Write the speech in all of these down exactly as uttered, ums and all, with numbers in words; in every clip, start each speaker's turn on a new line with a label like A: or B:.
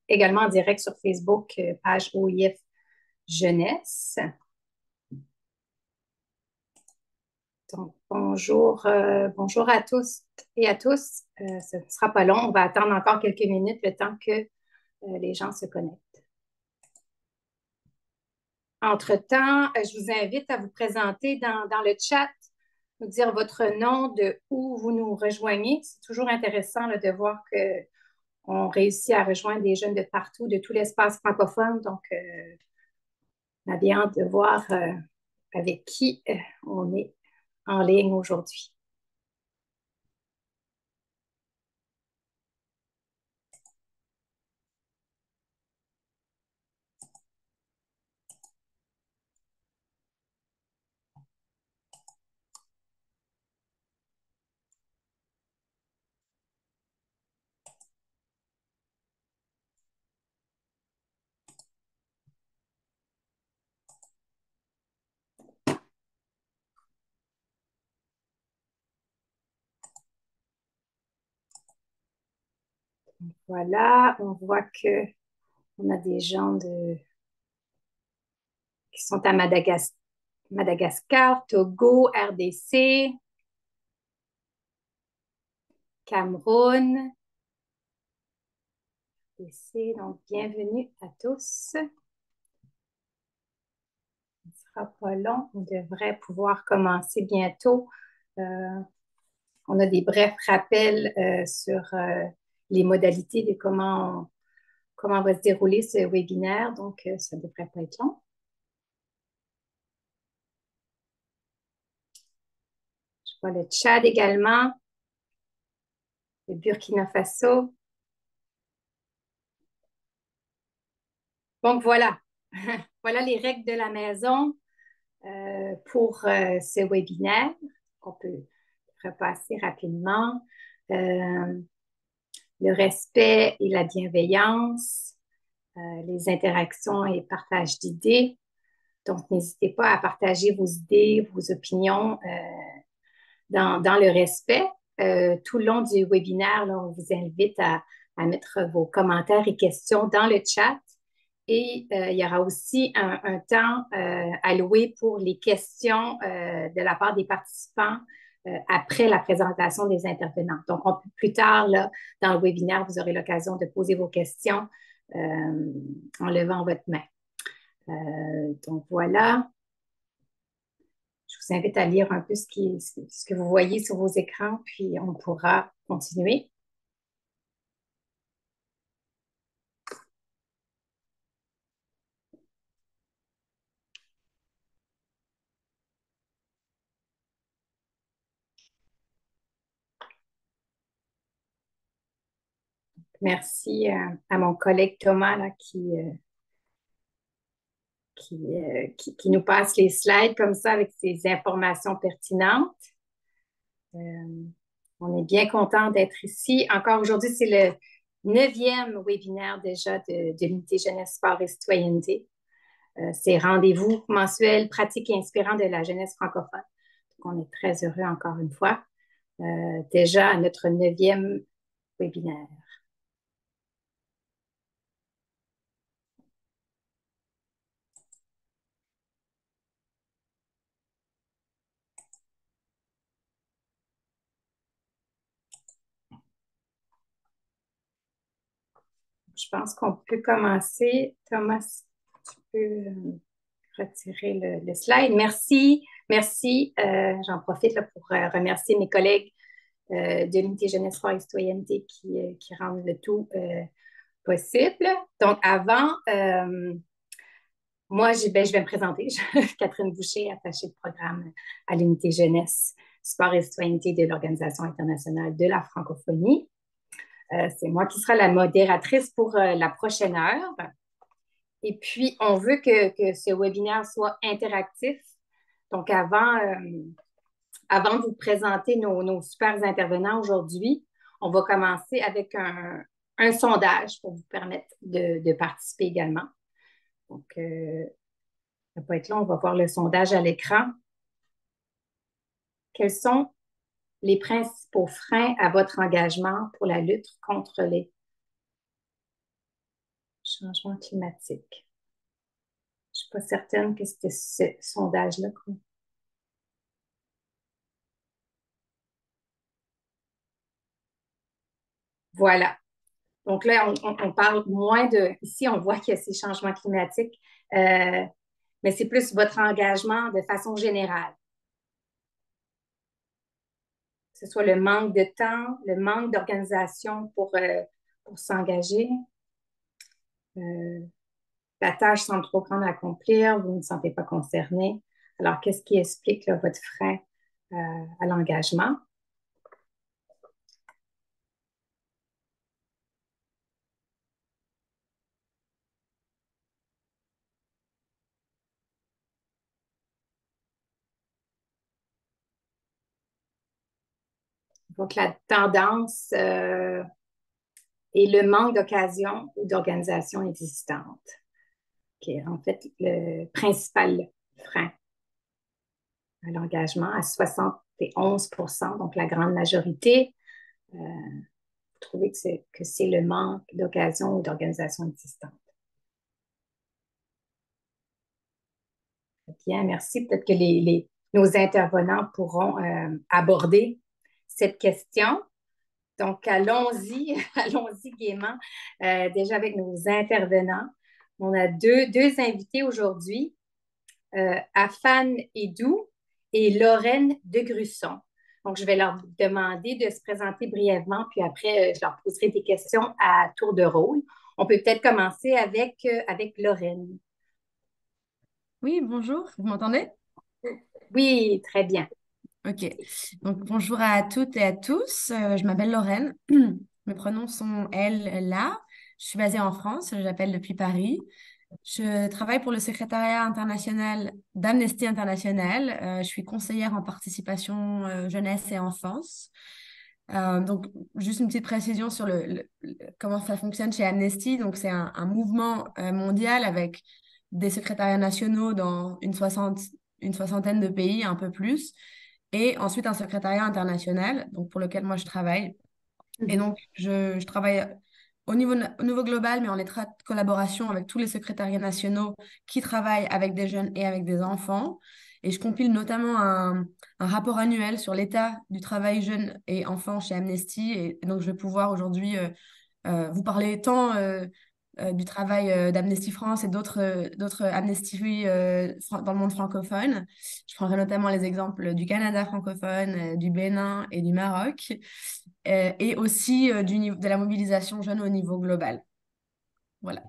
A: également en direct sur Facebook, euh, page O I F Jeunesse. Donc, bonjour, euh, bonjour à tous et à tous. Euh, ce ne sera pas long. On va attendre encore quelques minutes le temps que euh, les gens se connectent. Entre-temps, euh, je vous invite à vous présenter dans, dans le chat, nous dire votre nom, de où vous nous rejoignez. C'est toujours intéressant là, de voir qu'on réussit à rejoindre des jeunes de partout, de tout l'espace francophone. Donc, euh, on a bien hâte de voir euh, avec qui euh, on est en ligne aujourd'hui. Voilà, on voit que on a des gens de, qui sont à Madagas- Madagascar, Togo, R D C, Cameroun. R D C, donc bienvenue à tous. Ce ne sera pas long, on devrait pouvoir commencer bientôt. Euh, on a des brefs rappels euh, sur euh, les modalités de comment, comment va se dérouler ce webinaire, donc euh, ça ne devrait pas être long. Je vois le Tchad également, le Burkina Faso. Donc voilà, voilà les règles de la maison euh, pour euh, ce webinaire qu'on peut repasser rapidement. Euh, le respect et la bienveillance, euh, les interactions et partage d'idées. Donc, n'hésitez pas à partager vos idées, vos opinions euh, dans, dans le respect. Euh, tout le long du webinaire, là, on vous invite à, à mettre vos commentaires et questions dans le chat. Et euh, il y aura aussi un, un temps euh, alloué pour les questions euh, de la part des participants euh, après la présentation des intervenants. Donc, on, plus tard, là, dans le webinaire, vous aurez l'occasion de poser vos questions euh, en levant votre main. Euh, donc, voilà. Je vous invite à lire un peu ce, qui, ce que vous voyez sur vos écrans, puis on pourra continuer. Merci euh, à mon collègue Thomas là, qui, euh, qui, euh, qui, qui nous passe les slides comme ça avec ces informations pertinentes. Euh, on est bien content d'être ici. Encore aujourd'hui, c'est le neuvième webinaire déjà de, de l'Unité Jeunesse, Sport et Citoyenneté. Euh, c'est rendez-vous mensuel, pratique et inspirant de la jeunesse francophone. Donc, on est très heureux encore une fois. Euh, déjà à notre neuvième webinaire. Je pense qu'on peut commencer. Thomas, tu peux euh, retirer le, le slide. Merci, merci. Euh, j'en profite là, pour euh, remercier mes collègues euh, de l'Unité Jeunesse, Sport et Citoyenneté qui, euh, qui rendent le tout euh, possible. Donc, avant, euh, moi, ben, je vais me présenter. Je suis Catherine Boucher, attachée de programme à l'Unité Jeunesse, Sport et Citoyenneté de l'Organisation internationale de la francophonie. Euh, c'est moi qui serai la modératrice pour euh, la prochaine heure. Et puis, on veut que, que ce webinaire soit interactif. Donc, avant, euh, avant de vous présenter nos, nos super intervenants aujourd'hui, on va commencer avec un, un sondage pour vous permettre de, de participer également. Donc, euh, ça va pas être long, on va voir le sondage à l'écran. Quels sont les principaux freins à votre engagement pour la lutte contre les changement climatique. Je ne suis pas certaine que c'était ce sondage-là. Voilà. Donc là, on, on- on parle moins de... Ici, on voit qu'il y a ces changements climatiques, euh, mais c'est plus votre engagement de façon générale. Que ce soit le manque de temps, le manque d'organisation pour, euh, pour s'engager. Euh, la tâche semble trop grande à accomplir, vous ne vous sentez pas concerné. Alors, qu'est-ce qui explique là, votre frein euh, à l'engagement? Donc, la tendance euh, et le manque d'occasion ou d'organisation existante, qui est en fait le principal frein à l'engagement à soixante et onze pour cent, donc la grande majorité. Euh, vous trouvez que c'est, que c'est le manque d'occasion ou d'organisation existante. Bien, merci. Peut-être que les, les- nos intervenants pourront euh, aborder cette question. Donc, allons-y, allons-y gaiement. Euh, déjà avec nos intervenants. On a deux, deux invités aujourd'hui, euh, Afan Edou et Lorraine de Grusson. Donc, je vais leur demander de se présenter brièvement, puis après, euh, je leur poserai des questions à tour de rôle. On peut peut-être commencer avec, euh, avec Lorraine.
B: Oui, bonjour, vous m'entendez?
A: Oui, très bien.
B: Ok, donc bonjour à toutes et à tous. Euh, je m'appelle Lorraine. Mes pronoms sont elle, là. Je suis basée en France, j'appelle depuis Paris. Je travaille pour le secrétariat international d'Amnesty International. Euh, je suis conseillère en participation euh, jeunesse et enfance. Euh, donc, juste une petite précision sur le, le- le- comment ça fonctionne chez Amnesty. Donc, c'est un, un mouvement euh, mondial avec des secrétariats nationaux dans une soixante, une soixantaine de pays, un peu plus, et ensuite un secrétariat international, donc pour lequel moi je travaille. Et
A: Mhm.
B: donc, je, je travaille au niveau, na- au niveau global, mais en étroite collaboration avec tous les secrétariats nationaux qui travaillent avec des jeunes et avec des enfants. Et je compile notamment un, un rapport annuel sur l'état du travail jeune et enfant chez Amnesty. Et, et donc, je vais pouvoir aujourd'hui euh, euh, vous parler tant euh, euh, du travail euh, d'Amnesty France et d'autres euh, d'autres Amnesty euh, fran- dans le monde francophone. Je prendrai notamment les exemples du Canada francophone, euh, du Bénin et du Maroc, euh, et aussi euh, du niveau, de la mobilisation jeune au niveau global. Voilà.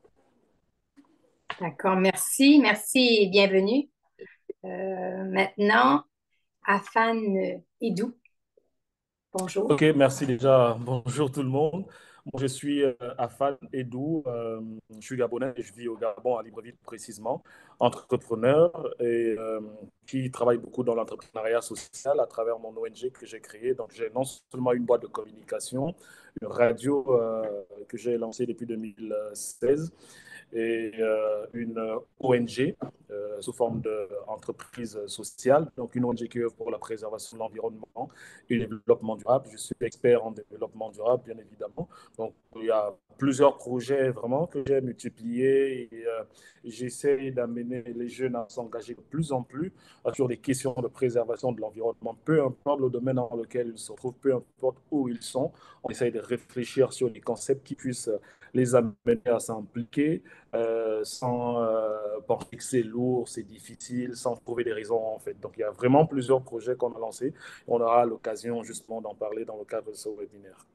A: D'accord, merci, merci et bienvenue. Euh, maintenant, Afan Idou, bonjour.
C: Ok, merci déjà. Bonjour tout le monde. Moi, je suis euh, Afan Edou. Euh, je suis gabonais et je vis au Gabon, à Libreville précisément, entrepreneur et euh, qui travaille beaucoup dans l'entrepreneuriat social à travers mon O N G que j'ai créé. Donc, j'ai non seulement une boîte de communication, une radio euh, que j'ai lancée depuis deux mille seize et euh, une O N G euh, sous forme d'entreprise sociale, donc une O N G qui œuvre pour la préservation de l'environnement et le développement durable. Je suis expert en développement durable, bien évidemment. Donc, il y a plusieurs projets vraiment que j'ai multipliés et euh, j'essaie d'amener les jeunes à s'engager de plus en plus sur des questions de préservation de l'environnement, peu importe le domaine dans lequel ils se trouvent, peu importe où ils sont. On essaie de réfléchir sur des concepts qui puissent les amener à s'impliquer euh, sans euh, penser que c'est lourd, c'est difficile, sans trouver des raisons en fait. Donc il y a vraiment plusieurs projets qu'on a lancés. On aura l'occasion justement d'en parler dans le cadre de ce webinaire.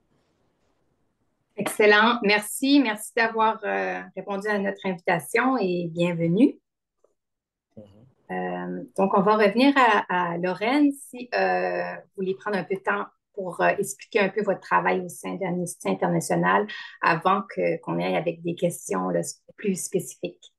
A: Excellent, merci, merci d'avoir euh, répondu à notre invitation et bienvenue.
C: Mhm.
A: Euh, donc, on va revenir à, à Lorraine. Si euh, vous voulez prendre un peu de temps pour euh, expliquer un peu votre travail au sein d'Amnesty International avant que, qu'on aille avec des questions là, plus spécifiques.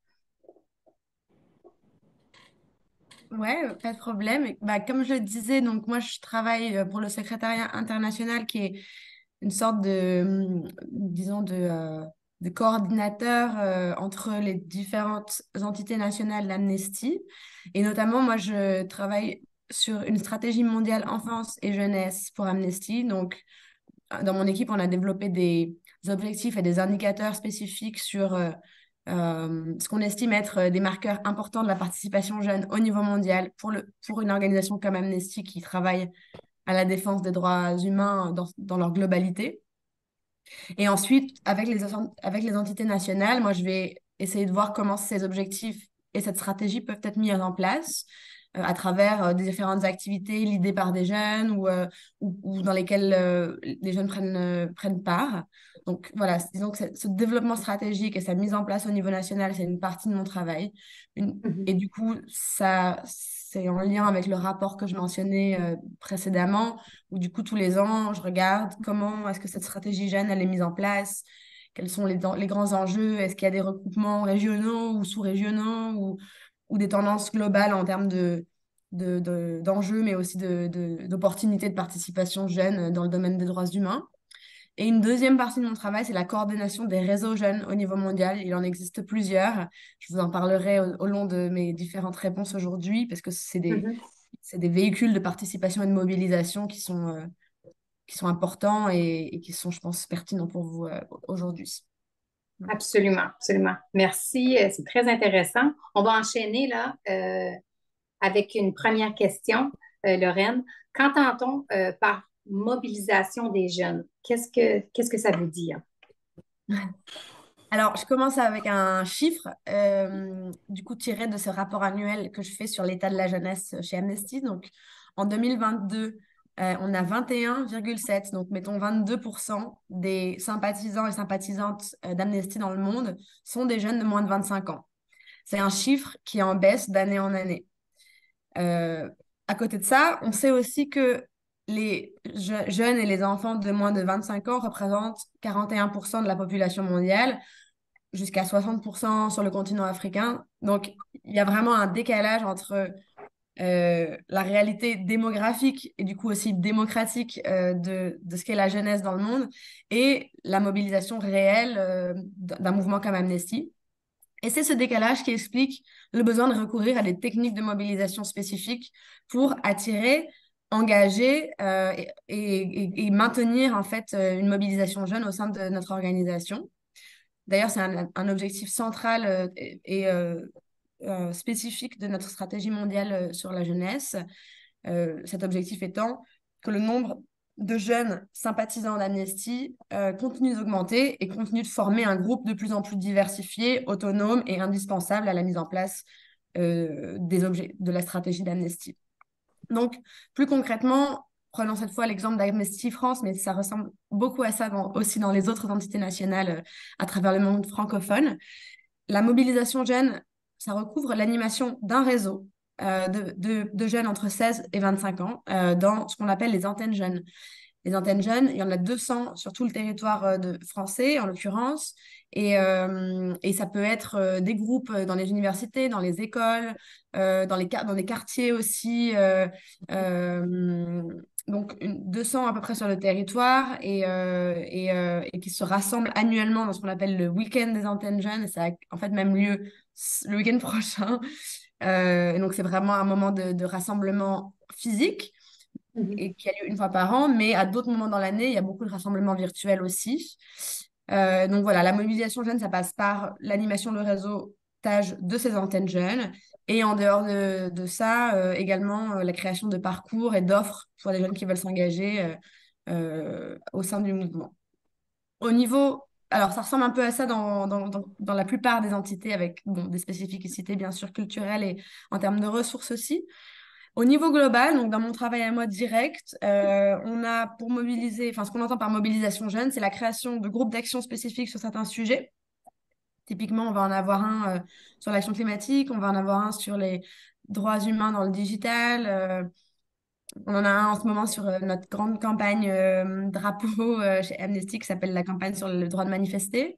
B: Ouais, pas de problème. Bah, comme je le disais, donc moi je travaille euh, pour le secrétariat international qui est une sorte de, hum, disons, de, euh, de coordinateur euh, entre les différentes entités nationales d'Amnesty. Et notamment, moi je travaille sur une stratégie mondiale enfance et jeunesse pour Amnesty. Donc, dans mon équipe, on a développé des, objectifs et des indicateurs spécifiques sur euh, euh, ce qu'on estime être des marqueurs importants de la participation jeune au niveau mondial pour, le, pour une organisation comme Amnesty qui travaille à la défense des droits humains dans, dans leur globalité. Et ensuite, avec les, avec les entités nationales, moi, je vais essayer de voir comment ces objectifs et cette stratégie peuvent être mis en place euh, à travers euh, des différentes activités l'idée par des jeunes ou, euh, ou, ou dans lesquelles euh, les jeunes prennent, euh, prennent part. Donc voilà, disons que ce développement stratégique et sa mise en place au niveau national, c'est une partie de mon travail. Une,
A: Mhm.
B: et du coup, ça, c'est en lien avec le rapport que je mentionnais euh, précédemment, où du coup, tous les ans, je regarde comment est-ce que cette stratégie jeune, elle est mise en place, quels sont les, les grands enjeux, est-ce qu'il y a des recoupements régionaux ou sous-régionaux ou, ou des tendances globales en termes de, de, de- d'enjeux, mais aussi de, de- d'opportunités de participation jeune dans le domaine des droits humains. Et une deuxième partie de mon travail, c'est la coordination des réseaux jeunes au niveau mondial. Il en existe plusieurs. Je vous en parlerai au, au long de mes différentes réponses aujourd'hui, parce que c'est des,
A: Mhm.
B: c'est des véhicules de participation et de mobilisation qui sont, euh, qui sont importants et, et qui sont, je pense, pertinents pour vous euh, aujourd'hui.
A: Absolument, absolument. Merci, euh, c'est très intéressant. On va enchaîner là euh, avec une première question, euh, Lorraine. Qu'entend-on euh, par mobilisation des jeunes? Qu'est-ce que, qu'est-ce que ça veut dire?
B: Alors, je commence avec un chiffre, euh, du coup, tiré de ce rapport annuel que je fais sur l'état de la jeunesse chez Amnesty. Donc, en deux mille vingt-deux, euh, on a vingt et un virgule sept, donc mettons vingt-deux pour cent des sympathisants et sympathisantes euh, d'Amnesty dans le monde sont des jeunes de moins de vingt-cinq ans. C'est un chiffre qui est en baisse d'année en année. Euh, à côté de ça, on sait aussi que les je- jeunes et les enfants de moins de vingt-cinq ans représentent quarante et un pour cent de la population mondiale, jusqu'à soixante pour cent sur le continent africain. Donc, il y a vraiment un décalage entre euh, la réalité démographique et du coup aussi démocratique euh, de, de ce qu'est la jeunesse dans le monde et la mobilisation réelle euh, d'un mouvement comme Amnesty. Et c'est ce décalage qui explique le besoin de recourir à des techniques de mobilisation spécifiques pour attirer, engager euh, et, et- et maintenir en fait euh, une mobilisation jeune au sein de notre organisation. D'ailleurs, c'est un, un objectif central euh, et, et, euh, euh, spécifique de notre stratégie mondiale euh, sur la jeunesse. Euh, cet objectif étant que le nombre de jeunes sympathisants d'Amnesty euh, continue d'augmenter et continue de former un groupe de plus en plus diversifié, autonome et indispensable à la mise en place euh, des objets, de la stratégie d'Amnesty. Donc, plus concrètement, prenons cette fois l'exemple d'Amnesty France, mais ça ressemble beaucoup à ça dans- aussi dans les autres entités nationales euh, à travers le monde francophone. La mobilisation jeune, ça recouvre l'animation d'un réseau euh, de, de- de jeunes entre seize et vingt-cinq ans euh, dans ce qu'on appelle les antennes jeunes. Les antennes jeunes, il y en a deux cents sur tout le territoire euh, de, français, en l'occurrence. Et, euh, et ça peut être euh, des groupes euh, dans les universités, dans les écoles, euh, dans les, quar- dans les quartiers aussi. euh, euh, donc, une, deux cents à peu près sur le territoire et, euh, et, euh, et qui se rassemblent annuellement dans ce qu'on appelle le week-end des antennes jeunes. Et ça a en fait même lieu s- le week-end prochain. Euh, et donc, c'est vraiment un moment de, de rassemblement physique
A: Mhm.
B: et qui a lieu une fois par an, mais à d'autres moments dans l'année, il y a beaucoup de rassemblements virtuels aussi. Euh, donc voilà, la mobilisation jeune, ça passe par l'animation de réseautage de ces antennes jeunes. Et en dehors de, de ça, euh, également euh, la création de parcours et d'offres pour les jeunes qui veulent s'engager euh, euh, au sein du mouvement. Au niveau, alors ça ressemble un peu à ça dans, dans, dans, dans la plupart des entités avec bon, des spécificités bien sûr culturelles et en termes de ressources aussi. Au niveau global, donc dans mon travail à moi direct, euh, on a pour mobiliser, enfin ce qu'on entend par mobilisation jeune, c'est la création de groupes d'action spécifiques sur certains sujets. Typiquement, on va en avoir un euh, sur l'action climatique, on va en avoir un sur les droits humains dans le digital. euh, on en a un en ce moment sur euh, notre grande campagne euh, drapeau euh, chez Amnesty qui s'appelle la campagne sur le droit de manifester.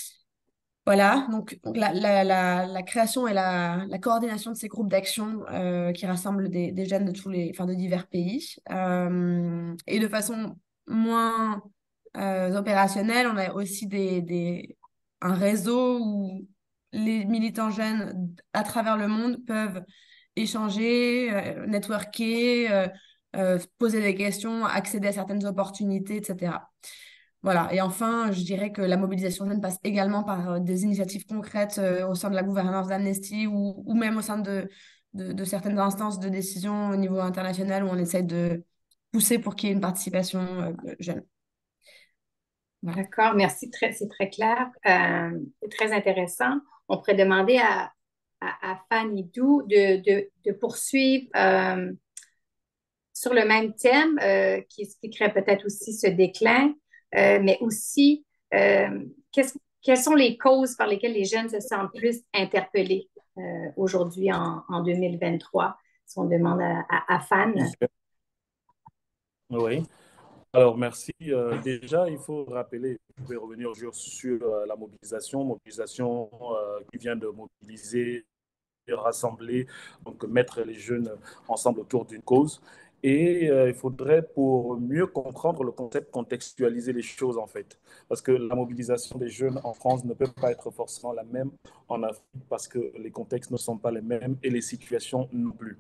B: Voilà, donc donc la, la, la, la création et la, la coordination de ces groupes d'action euh, qui rassemblent des, des jeunes de tous les, enfin de divers pays. Euh, et de façon moins euh, opérationnelle, on a aussi des, des, un réseau où les militants jeunes à travers le monde peuvent échanger, euh, networker, euh, euh, poser des questions, accéder à certaines opportunités, et cetera. Voilà. Et enfin, je dirais que la mobilisation jeune passe également par euh, des initiatives concrètes euh, au sein de la gouvernance d'Amnesty ou, ou même au sein de, de, de certaines instances de décision au niveau international où on essaie de pousser pour qu'il y ait une participation euh, jeune. Voilà.
A: D'accord, merci, très, c'est très clair, euh, c'est très intéressant. On pourrait demander à, à, à Fanny Dou de, de, de poursuivre euh, sur le même thème euh, qui expliquerait peut-être aussi ce déclin, euh, mais aussi euh, qu'est-ce- quelles sont les causes par lesquelles les jeunes se sentent plus interpellés euh, aujourd'hui en, en deux mille vingt-trois, si on demande à, à, à Fan.
C: Oui. Alors, merci. Euh, déjà, il faut rappeler, je vais revenir sur, sur euh, la mobilisation, mobilisation euh, qui vient de mobiliser, rassembler, donc mettre les jeunes ensemble autour d'une cause. Et euh, il faudrait, pour mieux comprendre le concept, contextualiser les choses en fait. Parce que la mobilisation des jeunes en France ne peut pas être forcément la même en Afrique parce que les contextes ne sont pas les mêmes et les situations non plus.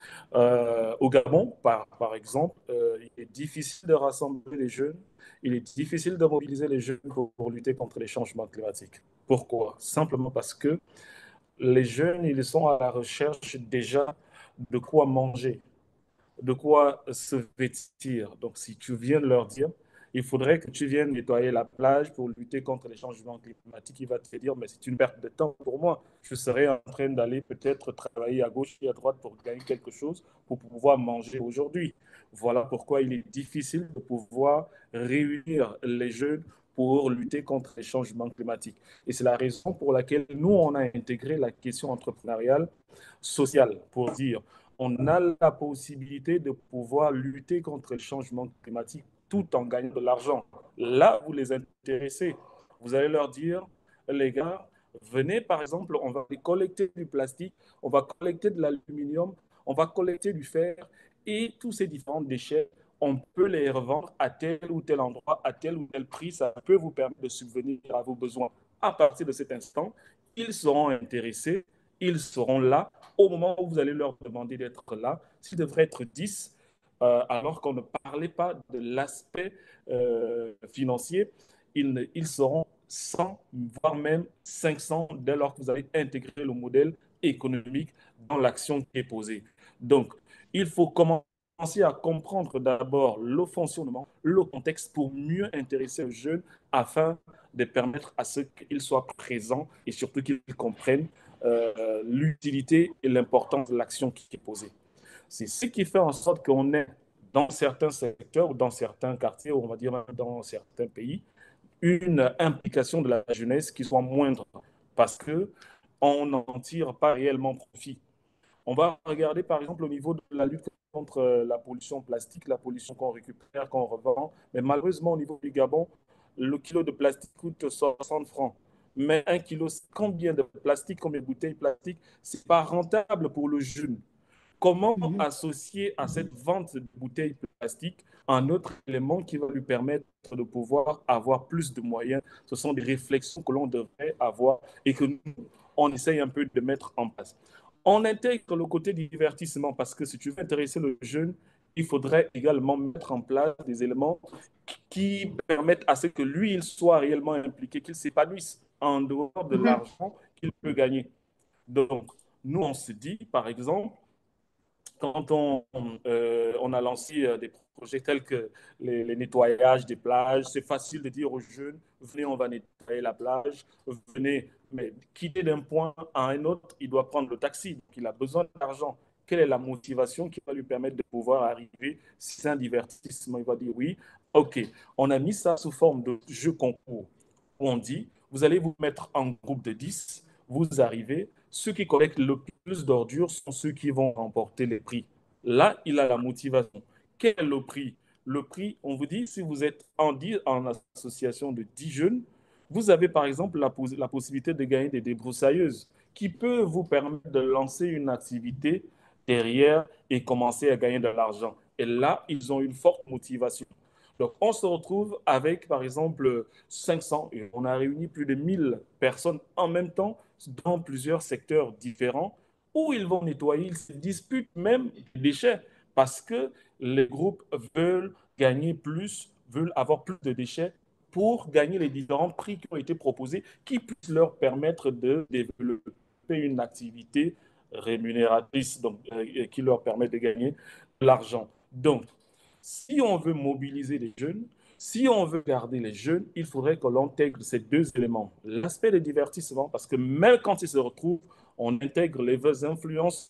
C: Euh, au Gabon, par, par exemple, euh, il est difficile de rassembler les jeunes, il est difficile de mobiliser les jeunes pour, pour lutter contre les changements climatiques. Pourquoi? Simplement parce que les jeunes, ils sont à la recherche déjà de quoi manger, de quoi se vêtir. Donc, si tu viens de leur dire, il faudrait que tu viennes nettoyer la plage pour lutter contre les changements climatiques, il va te dire, mais c'est une perte de temps pour moi. Je serais en train d'aller peut-être travailler à gauche et à droite pour gagner quelque chose pour pouvoir manger aujourd'hui. Voilà pourquoi il est difficile de pouvoir réunir les jeunes pour lutter contre les changements climatiques. Et c'est la raison pour laquelle nous, on a intégré la question entrepreneuriale sociale pour dire on a la possibilité de pouvoir lutter contre le changement climatique tout en gagnant de l'argent. Là, vous les intéressez. Vous allez leur dire, les gars, venez par exemple, on va collecter du plastique, on va collecter de l'aluminium, on va collecter du fer et tous ces différents déchets, on peut les revendre à tel ou tel endroit, à tel ou tel prix. Ça peut vous permettre de subvenir à vos besoins. À partir de cet instant, ils seront intéressés, ils seront là au moment où vous allez leur demander d'être là. S'ils devraient être dix, euh, alors qu'on ne parlait pas de l'aspect euh, financier, ils, ils seront cent, voire même cinq cents dès lors que vous avez intégré le modèle économique dans l'action qui est posée. Donc, il faut commencer à comprendre d'abord le fonctionnement, le contexte pour mieux intéresser les jeunes afin de permettre à ce qu'ils soient présents et surtout qu'ils comprennent euh, l'utilité et l'importance de l'action qui est posée. C'est ce qui fait en sorte qu'on est dans certains secteurs ou dans certains quartiers, ou on va dire même dans certains pays, une implication de la jeunesse qui soit moindre parce qu'on n'en tire pas réellement profit. On va regarder par exemple au niveau de la lutte contre la pollution plastique, la pollution qu'on récupère, qu'on revend. Mais malheureusement, au niveau du Gabon, le kilo de plastique coûte soixante francs. Mais un kilo, combien de plastique, combien de bouteilles plastiques, ce n'est pas rentable pour le jeune. Comment
B: Mhm.
C: associer à cette vente de bouteilles plastiques un autre élément qui va lui permettre de pouvoir avoir plus de moyens? Ce sont des réflexions que l'on devrait avoir et que nous, on essaye un peu de mettre en place. On intègre le côté divertissement parce que si tu veux intéresser le jeune, il faudrait également mettre en place des éléments qui permettent à ce que lui, il soit réellement impliqué, qu'il s'épanouisse en dehors de
A: Mhm.
C: l'argent qu'il peut gagner. Donc, nous, on se dit, par exemple, quand on, euh, on a lancé euh, des projets tels que les, les nettoyages des plages, c'est facile de dire aux jeunes, venez, on va nettoyer la plage, venez, mais quitter d'un point à un autre, il doit prendre le taxi, donc il a besoin d'argent. Quelle est la motivation qui va lui permettre de pouvoir arriver? Si c'est un divertissement, il va dire oui, ok, on a mis ça sous forme de jeu concours, où on dit, vous allez vous mettre en groupe de dix, vous arrivez, ceux qui collectent le plus d'ordures sont ceux qui vont remporter les prix. Là, il a la motivation. Quel est le prix? Le prix, on vous dit, si vous êtes en, dix, en association de dix jeunes, vous avez par exemple la, la possibilité de gagner des débroussailleuses qui peut vous permettre de lancer une activité derrière et commencer à gagner de l'argent. Et là, ils ont une forte motivation. Donc, on se retrouve avec, par exemple, cinq cents, et on a réuni plus de mille personnes en même temps dans plusieurs secteurs différents où ils vont nettoyer, ils se disputent même des déchets parce que les groupes veulent gagner plus, veulent avoir plus de déchets pour gagner les différents prix qui ont été proposés, qui puissent leur permettre de développer une activité rémunératrice, donc, euh, qui leur permet de gagner de l'argent. Donc, si on veut mobiliser les jeunes, si on veut garder les jeunes, il faudrait que l'on intègre ces deux éléments. L'aspect de divertissement, parce que même quand ils se retrouvent, on intègre les influenceurs,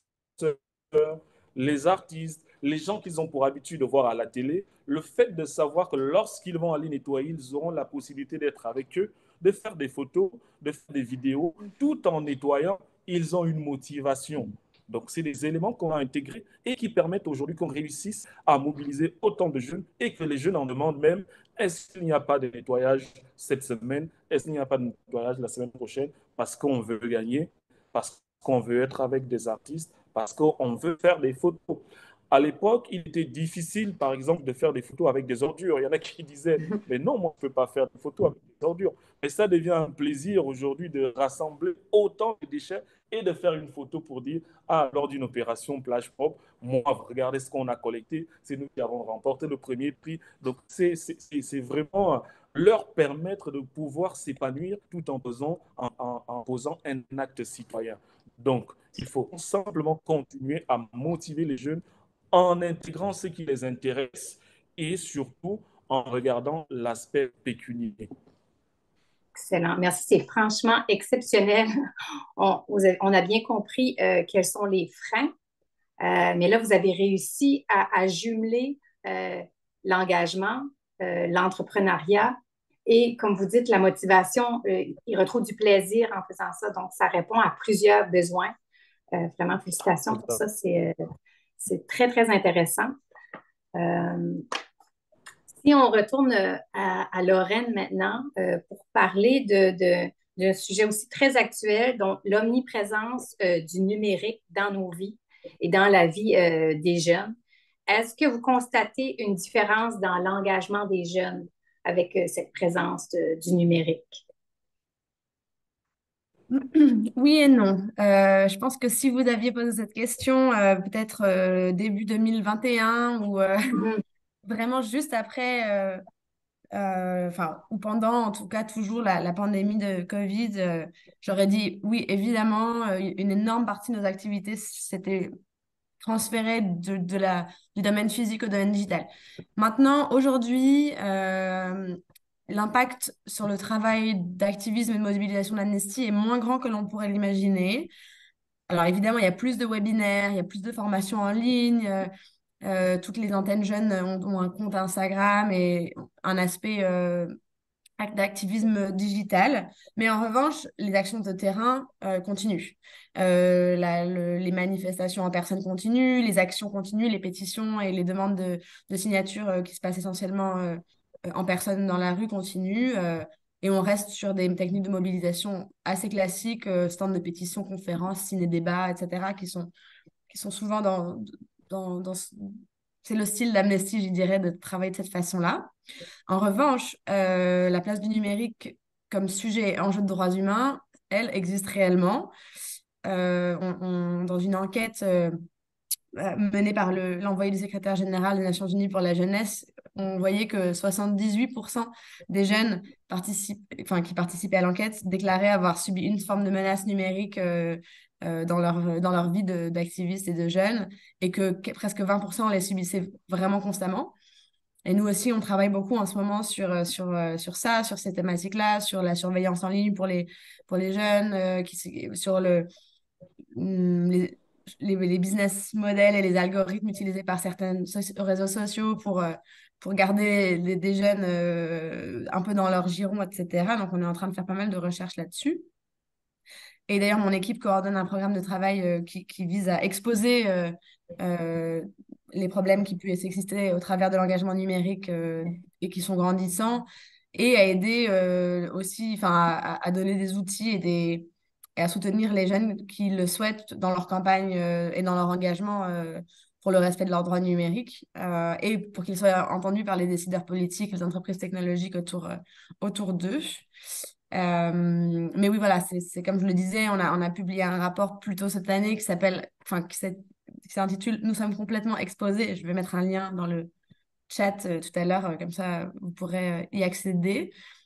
C: les artistes, les gens qu'ils ont pour habitude de voir à la télé, le fait de savoir que lorsqu'ils vont aller nettoyer, ils auront la possibilité d'être avec eux, de faire des photos, de faire des vidéos, tout en nettoyant, ils ont une motivation. Donc, c'est des éléments qu'on a intégrés et qui permettent aujourd'hui qu'on réussisse à mobiliser autant de jeunes et que les jeunes en demandent même, est-ce qu'il n'y a pas de nettoyage cette semaine? Est-ce qu'il n'y a pas de nettoyage la semaine prochaine? Parce qu'on veut gagner, parce qu'on veut être avec des artistes, parce qu'on veut faire des photos. À l'époque, il était difficile, par exemple, de faire des photos avec des ordures. Il y en a qui disaient, mais non, moi, je ne peux pas faire des photos avec des ordures. Mais ça devient un plaisir aujourd'hui de rassembler autant de déchets et de faire une photo pour dire, ah, lors d'une opération plage propre, moi, regardez ce qu'on a collecté, c'est nous qui avons remporté le premier prix. Donc, c'est vraiment leur permettre de pouvoir s'épanouir tout en posant, en, en, en posant un acte citoyen. Donc, il faut simplement continuer à motiver les jeunes en intégrant ce qui les intéresse et surtout en regardant l'aspect pécuniaire.
A: Excellent. Merci. C'est franchement exceptionnel. On, on a bien compris euh, quels sont les freins, euh, mais là, vous avez réussi à, à jumeler euh, l'engagement, euh, l'entrepreneuriat et, comme vous dites, la motivation. Euh, ils retrouvent du plaisir en faisant ça. Donc, ça répond à plusieurs besoins. Euh, vraiment, félicitations pour ça. C'est euh, très, très intéressant. Euh, Si on retourne à, à Lorraine maintenant euh, pour parler de, de, d'un sujet aussi très actuel, donc l'omniprésence euh, du numérique dans nos vies et dans la vie euh, des jeunes. Est-ce que vous constatez une différence dans l'engagement des jeunes avec euh, cette présence de, du numérique?
B: Oui et non. Euh, je pense que si vous aviez posé cette question, euh, peut-être euh, début deux mille vingt et un ou euh,
A: Mhm.
B: vraiment juste après, euh, euh, enfin, ou pendant en tout cas toujours la, la pandémie de Covid, euh, j'aurais dit oui, évidemment, euh, une énorme partie de nos activités s'était transférée de, de la, du domaine physique au domaine digital. Maintenant, aujourd'hui, euh, l'impact sur le travail d'activisme et de mobilisation d'Amnesty est moins grand que l'on pourrait l'imaginer. Alors évidemment, il y a plus de webinaires, il y a plus de formations en ligne. euh, euh, toutes les antennes jeunes ont, ont un compte Instagram et un aspect euh, act- d'activisme digital. Mais en revanche, les actions de terrain euh, continuent. Euh, la- le- les manifestations en personne continuent, les actions continuent, les pétitions et les demandes de, de signatures euh, qui se passent essentiellement euh, en personne dans la rue continuent. Euh, et on reste sur des techniques de mobilisation assez classiques, euh, stands de pétition, conférences, ciné-débats, et cetera, qui sont, qui sont souvent dans, dans, dans ce- c'est le style d'Amnesty, je dirais, de travailler de cette façon-là. En revanche, euh, la place du numérique comme sujet et enjeu de droits humains, elle existe réellement. Euh, on- on- dans une enquête euh, euh, menée par le- l'envoyé du secrétaire général des Nations Unies pour la jeunesse, on voyait que soixante-dix-huit pour cent des jeunes participent, enfin, qui participaient à l'enquête déclaraient avoir subi une forme de menace numérique euh, euh, dans leur, dans leur vie de- d'activistes et de jeunes, et que, que presque vingt pour cent les subissaient vraiment constamment. Et nous aussi, on travaille beaucoup en ce moment sur, euh, sur, euh, sur ça, sur ces thématiques-là, sur la surveillance en ligne pour les, pour les jeunes, euh, qui, sur le, hum, les, les, les business models et les algorithmes utilisés par certains soci- réseaux sociaux pour, euh, pour garder les- des jeunes euh, un peu dans leur giron, et cetera. Donc, on est en train de faire pas mal de recherches là-dessus. Et d'ailleurs, mon équipe coordonne un programme de travail euh, qui, qui vise à exposer euh, euh, les problèmes qui puissent exister au travers de l'engagement numérique euh, et qui sont grandissants, et à aider euh, aussi, enfin, à, à donner des outils et, des, et à soutenir les jeunes qui le souhaitent dans leur campagne euh, et dans leur engagement euh, pour le respect de leurs droits numériques euh, et pour qu'ils soient entendus par les décideurs politiques, les entreprises technologiques autour, euh, autour d'eux. Euh, mais oui, voilà, c'est c'est comme je le disais, on a, on a publié un rapport plus tôt cette année qui s'appelle, enfin, qui s'est- qui s'intitule Nous sommes complètement exposés. Je vais mettre un lien dans le chat euh, tout à l'heure, euh, comme ça vous pourrez euh, y accéder.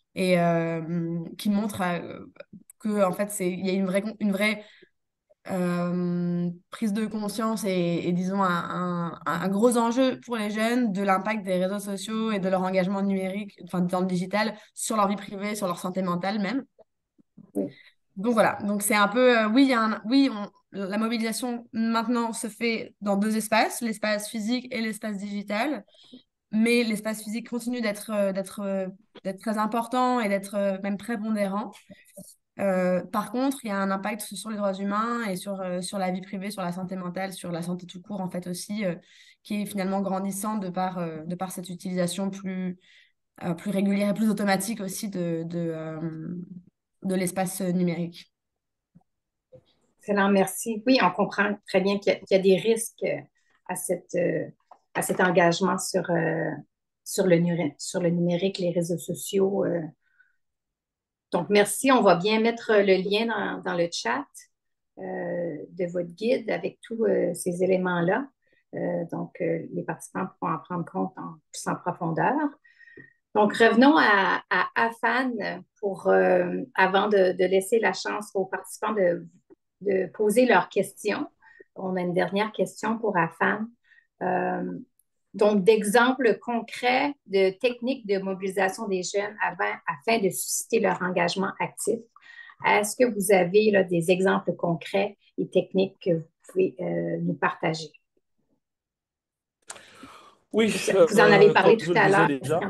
B: et euh, qui montre euh, que en fait, c'est, il y a une vraie, une vraie euh, prise de conscience et, et, disons un, un, un gros enjeu pour les jeunes de l'impact des réseaux sociaux et de leur engagement numérique, enfin dans le digital, sur leur vie privée, sur leur santé mentale même.
A: Oui.
B: Donc voilà, donc c'est un peu, euh, oui, il y a un, oui on- la mobilisation maintenant se fait dans deux espaces, l'espace physique et l'espace digital, mais l'espace physique continue d'être euh, d'être euh, d'être très important et d'être euh, même prépondérant. Euh, par contre, il y a un impact sur les droits humains et sur, euh, sur la vie privée, sur la santé mentale, sur la santé tout court, en fait, aussi, euh, qui est finalement grandissant de par, euh, de par cette utilisation plus, euh, plus régulière et plus automatique aussi de, de, euh, de l'espace numérique.
A: Excellent, merci. Oui, on comprend très bien qu'il y a, qu'il y a des risques euh, à, cette, euh, à cet engagement sur, euh, sur le, numé- sur le numérique, les réseaux sociaux. euh. Donc, merci. On va bien mettre le lien dans, dans le chat euh, de votre guide avec tous euh, ces éléments-là. Euh, donc, euh, les participants pourront en prendre compte en plus en profondeur. Donc, revenons à, à Afan pour, euh, avant de, de laisser la chance aux participants de, de poser leurs questions. On a une dernière question pour Afan. Euh, donc, d'exemples concrets de techniques de mobilisation des jeunes avant, afin de susciter leur engagement actif. Est-ce que vous avez là, des exemples concrets et techniques que vous pouvez euh, nous partager?
C: Oui,
A: Vous, vous en avez
C: euh, comme
A: parlé tout
C: je le
A: à
C: disais
A: l'heure.
C: déjà,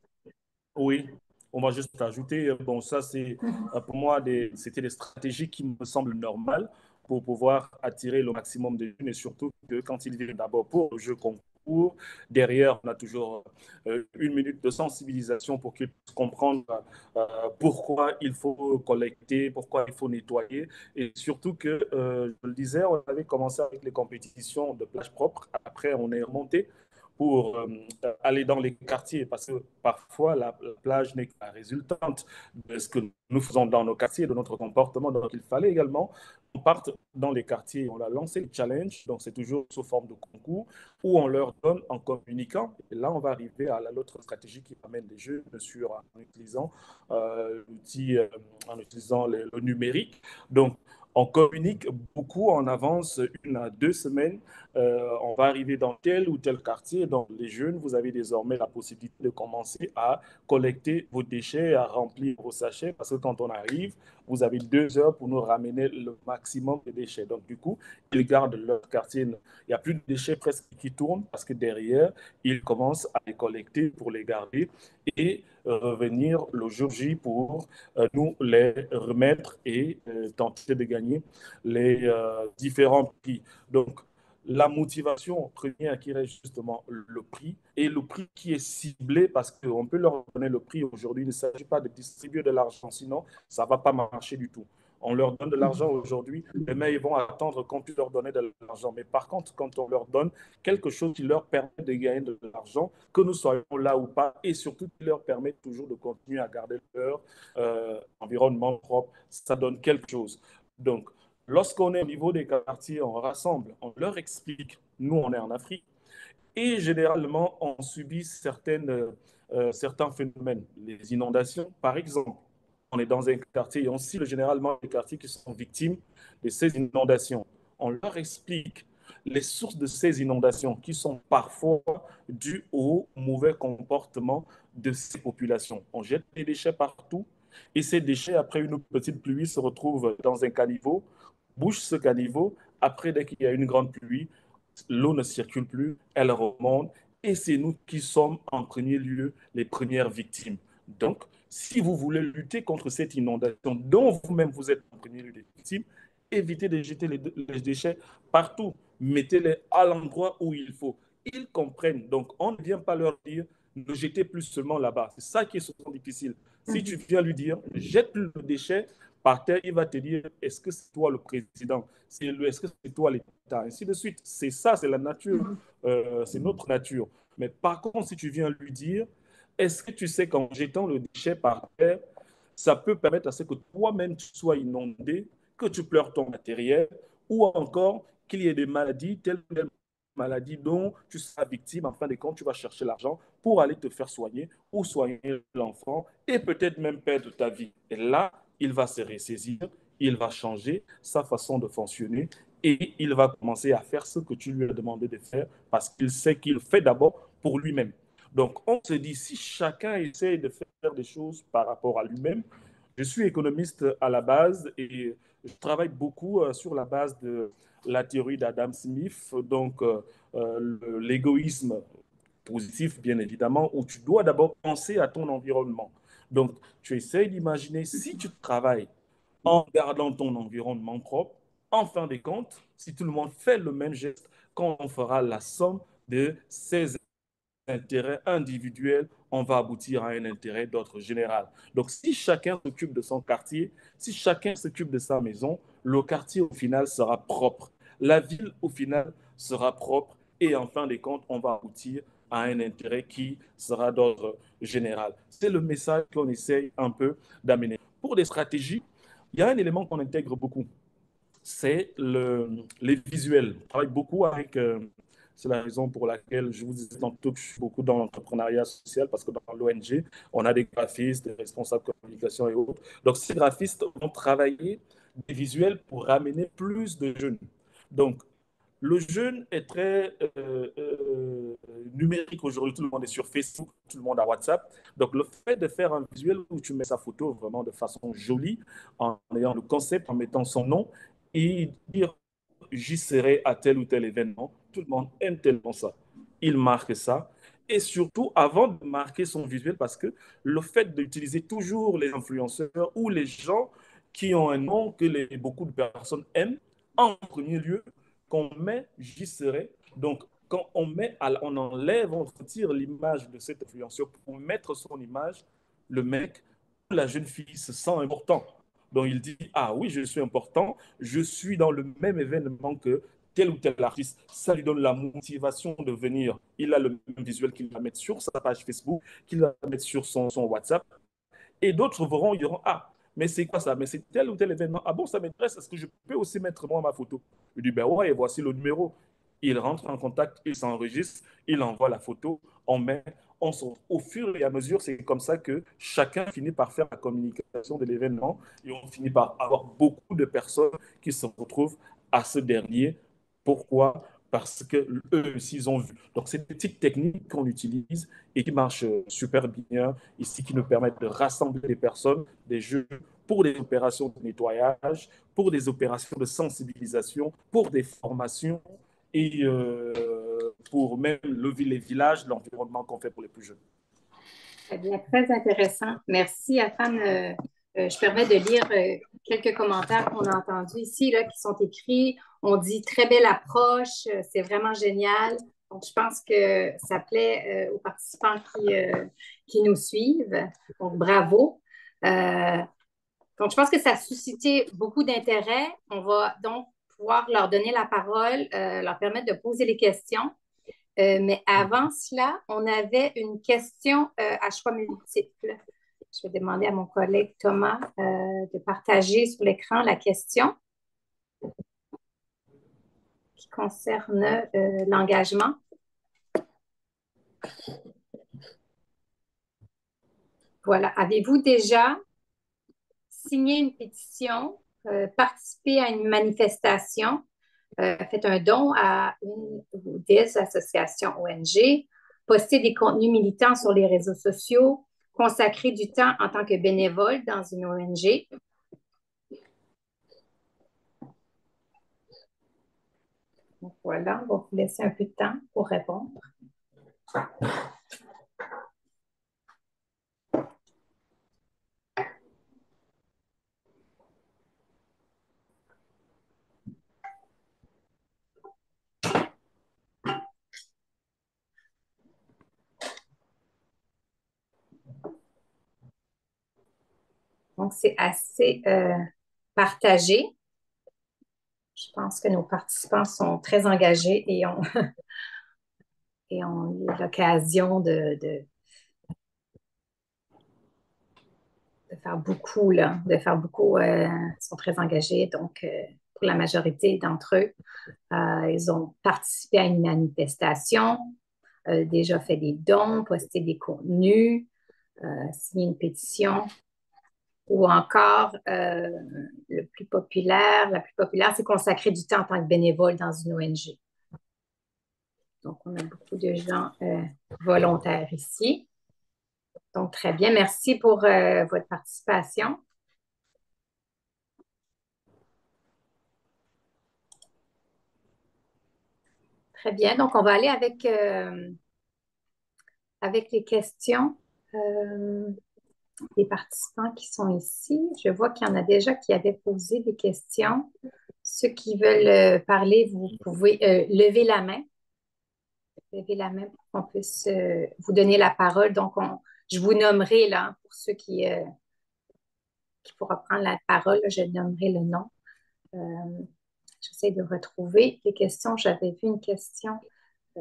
C: oui, on va juste ajouter, euh, bon, ça c'est
A: Mhm.
C: euh, pour moi, des- c'était des stratégies qui me semblent normales pour pouvoir attirer le maximum de jeunes et surtout que quand ils viennent d'abord pour le jeu concours, derrière on a toujours euh, une minute de sensibilisation pour qu'ils puissent comprendre euh, pourquoi il faut collecter, pourquoi il faut nettoyer et surtout que, euh, je le disais, on avait commencé avec les compétitions de plage propre, après on est remonté pour euh, aller dans les quartiers, parce que parfois la, la plage n'est que la résultante de ce que nous faisons dans nos quartiers, de notre comportement. Donc il fallait également qu'on parte dans les quartiers. On a lancé le challenge, donc c'est toujours sous forme de concours, où on leur donne en communiquant. Et là, on va arriver à l'autre stratégie qui amène les jeux, bien sûr, en utilisant euh, l'outil, euh, en utilisant le, le numérique. Donc, on communique beaucoup en avance, une à deux semaines. Euh, on va arriver dans tel ou tel quartier. Donc, les jeunes, vous avez désormais la possibilité de commencer à collecter vos déchets, à remplir vos sachets, parce que quand on arrive, vous avez deux heures pour nous ramener le maximum de déchets. Donc, du coup, ils gardent leur quartier. Il n'y a plus de déchets presque qui tournent, parce que derrière, ils commencent à les collecter pour les garder et revenir le jour J pour euh, nous les remettre et euh, tenter de gagner les euh, différents prix. Donc, la motivation première qui reste justement le prix et le prix qui est ciblé parce qu'on peut leur donner le prix aujourd'hui. Il ne s'agit pas de distribuer de l'argent, sinon ça ne va pas marcher du tout. On leur donne de l'argent aujourd'hui, demain ils vont attendre qu'on puisse leur donner de l'argent. Mais par contre, quand on leur donne quelque chose qui leur permet de gagner de l'argent, que nous soyons là ou pas, et surtout qui leur permet toujours de continuer à garder leur euh, environnement propre, ça donne quelque chose. Donc, lorsqu'on est au niveau des quartiers, on rassemble, on leur explique, nous on est en Afrique, et généralement on subit certaines, euh, certains phénomènes, les inondations par exemple. On est dans un quartier et on cible généralement les quartiers qui sont victimes de ces inondations. On leur explique les sources de ces inondations qui sont parfois dues au mauvais comportement de ces populations. On jette des déchets partout et ces déchets, après une petite pluie, se retrouvent dans un caniveau, bouche ce caniveau. Après, dès qu'il y a une grande pluie, l'eau ne circule plus, elle remonte et c'est nous qui sommes en premier lieu les premières victimes. Donc, si vous voulez lutter contre cette inondation dont vous-même vous êtes en premier lieu les victimes, évitez de jeter les, les déchets partout. Mettez-les à l'endroit où il faut. Ils comprennent. Donc, on ne vient pas leur dire ne jetez plus seulement là-bas. C'est ça qui est souvent difficile. Si tu viens lui dire jette le déchet par terre, il va te dire est-ce que c'est toi le président? Est-ce que c'est toi l'État? Ainsi de suite. C'est ça, c'est la nature. Euh, c'est notre nature. Mais par contre, si tu viens lui dire est-ce que tu sais qu'en jetant le déchet par terre, ça peut permettre à ce que toi-même tu sois inondé, que tu pleures ton matériel, ou encore qu'il y ait des maladies telles que maladie dont tu seras victime. En fin de compte, tu vas chercher l'argent pour aller te faire soigner ou soigner l'enfant et peut-être même perdre ta vie. Et là, il va se ressaisir, il va changer sa façon de fonctionner et il va commencer à faire ce que tu lui as demandé de faire parce qu'il sait qu'il le fait d'abord pour lui-même. Donc, on se dit, si chacun essaie de faire des choses par rapport à lui-même, je suis économiste à la base et je travaille beaucoup euh, sur la base de la théorie d'Adam Smith, donc euh, euh, l'égoïsme positif, bien évidemment, où tu dois d'abord penser à ton environnement. Donc, tu essayes d'imaginer si tu travailles en gardant ton environnement propre, en fin de compte, si tout le monde fait le même geste, quand on fera la somme de ces intérêt individuel, on va aboutir à un intérêt d'ordre général. Donc, si chacun s'occupe de son quartier, si chacun s'occupe de sa maison, le quartier au final sera propre. La ville au final sera propre et en fin de compte, on va aboutir à un intérêt qui sera d'ordre général. C'est le message qu'on essaye un peu d'amener. Pour des stratégies, il y a un élément qu'on intègre beaucoup, c'est le, les visuels. Je travaille beaucoup avec, euh, c'est la raison pour laquelle je vous disais tantôt que je suis beaucoup dans l'entrepreneuriat social, parce que dans l'O N G, on a des graphistes, des responsables de communication et autres. Donc, ces graphistes ont travaillé des visuels pour ramener plus de jeunes. Donc, le jeune est très euh, euh, numérique aujourd'hui. Tout le monde est sur Facebook, tout le monde a WhatsApp. Donc, le fait de faire un visuel où tu mets sa photo vraiment de façon jolie, en ayant le concept, en mettant son nom, et dire j'y serai à tel ou tel événement, tout le monde aime tellement ça. Il marque ça. Et surtout, avant de marquer son visuel, parce que le fait d'utiliser toujours les influenceurs ou les gens qui ont un nom que les, beaucoup de personnes aiment, en premier lieu, qu'on met j'y serai. Donc, quand on met, on enlève, on retire l'image de cet influenceur pour mettre son image, le mec ou la jeune fille se sent important. Donc, il dit, ah oui, je suis important, je suis dans le même événement que tel ou tel artiste. Ça lui donne la motivation de venir. Il a le même visuel qu'il va mettre sur sa page Facebook, qu'il va mettre sur son, son WhatsApp. Et d'autres verront, ils diront, ah, mais c'est quoi ça? Mais c'est tel ou tel événement. Ah bon, ça m'intéresse. Est-ce que je peux aussi mettre moi ma photo? Je dis, ben ouais, et voici le numéro. Il rentre en contact, il s'enregistre, il envoie la photo, on met, on s'en- au fur et à mesure, c'est comme ça que chacun finit par faire la communication de l'événement et on finit par avoir beaucoup de personnes qui se retrouvent à ce dernier. Pourquoi? Parce que eux aussi, ils ont vu. Donc, c'est des petites techniques qu'on utilise et qui marchent euh, super bien ici, qui nous permettent de rassembler des personnes, des jeux pour des opérations de nettoyage, pour des opérations de sensibilisation, pour des formations et euh, pour même lever les villages, l'environnement qu'on fait pour les plus jeunes.
A: Très bien, très intéressant. Merci, Afan. Euh, euh, je permets de lire euh, quelques commentaires qu'on a entendus ici, là, qui sont écrits. On dit très belle approche, euh, c'est vraiment génial. Donc, je pense que ça plaît euh, aux participants qui, euh, qui nous suivent. Donc, bravo. Euh, donc, je pense que ça a suscité beaucoup d'intérêt. On va donc pouvoir leur donner la parole, euh, leur permettre de poser les questions. Euh, mais avant cela, on avait une question euh, à choix multiple. Je vais demander à mon collègue Thomas euh, de partager sur l'écran la question qui concerne euh, l'engagement. Voilà. Avez-vous déjà signé une pétition, euh, participé à une manifestation, euh, fait un don à une ou des associations O N G, posté des contenus militants sur les réseaux sociaux, consacré du temps en tant que bénévole dans une O N G? Donc voilà, on va vous laisser un peu de temps pour répondre. Donc, c'est assez euh, partagé. Je pense que nos participants sont très engagés et ont, et ont eu l'occasion de, de, de faire beaucoup, là, de faire beaucoup, euh, sont très engagés. Donc, euh, pour la majorité d'entre eux. Euh, ils ont participé à une manifestation, euh, déjà fait des dons, posté des contenus, euh, signé une pétition. Ou encore, euh, le plus populaire, la plus populaire, c'est consacrer du temps en tant que bénévole dans une O N G. Donc, on a beaucoup de gens euh, volontaires ici. Donc, très bien. Merci pour euh, votre participation. Très bien. Donc, on va aller avec, euh, avec les questions euh, des participants qui sont ici. Je vois qu'il y en a déjà qui avaient posé des questions. Ceux qui veulent euh, parler, vous pouvez euh, lever la main. Levez la main pour qu'on puisse euh, vous donner la parole. Donc, on, je vous nommerai là, pour ceux qui, euh, qui pourront prendre la parole, là, je nommerai le nom. Euh, J'essaie de retrouver les questions. J'avais vu une question. Euh,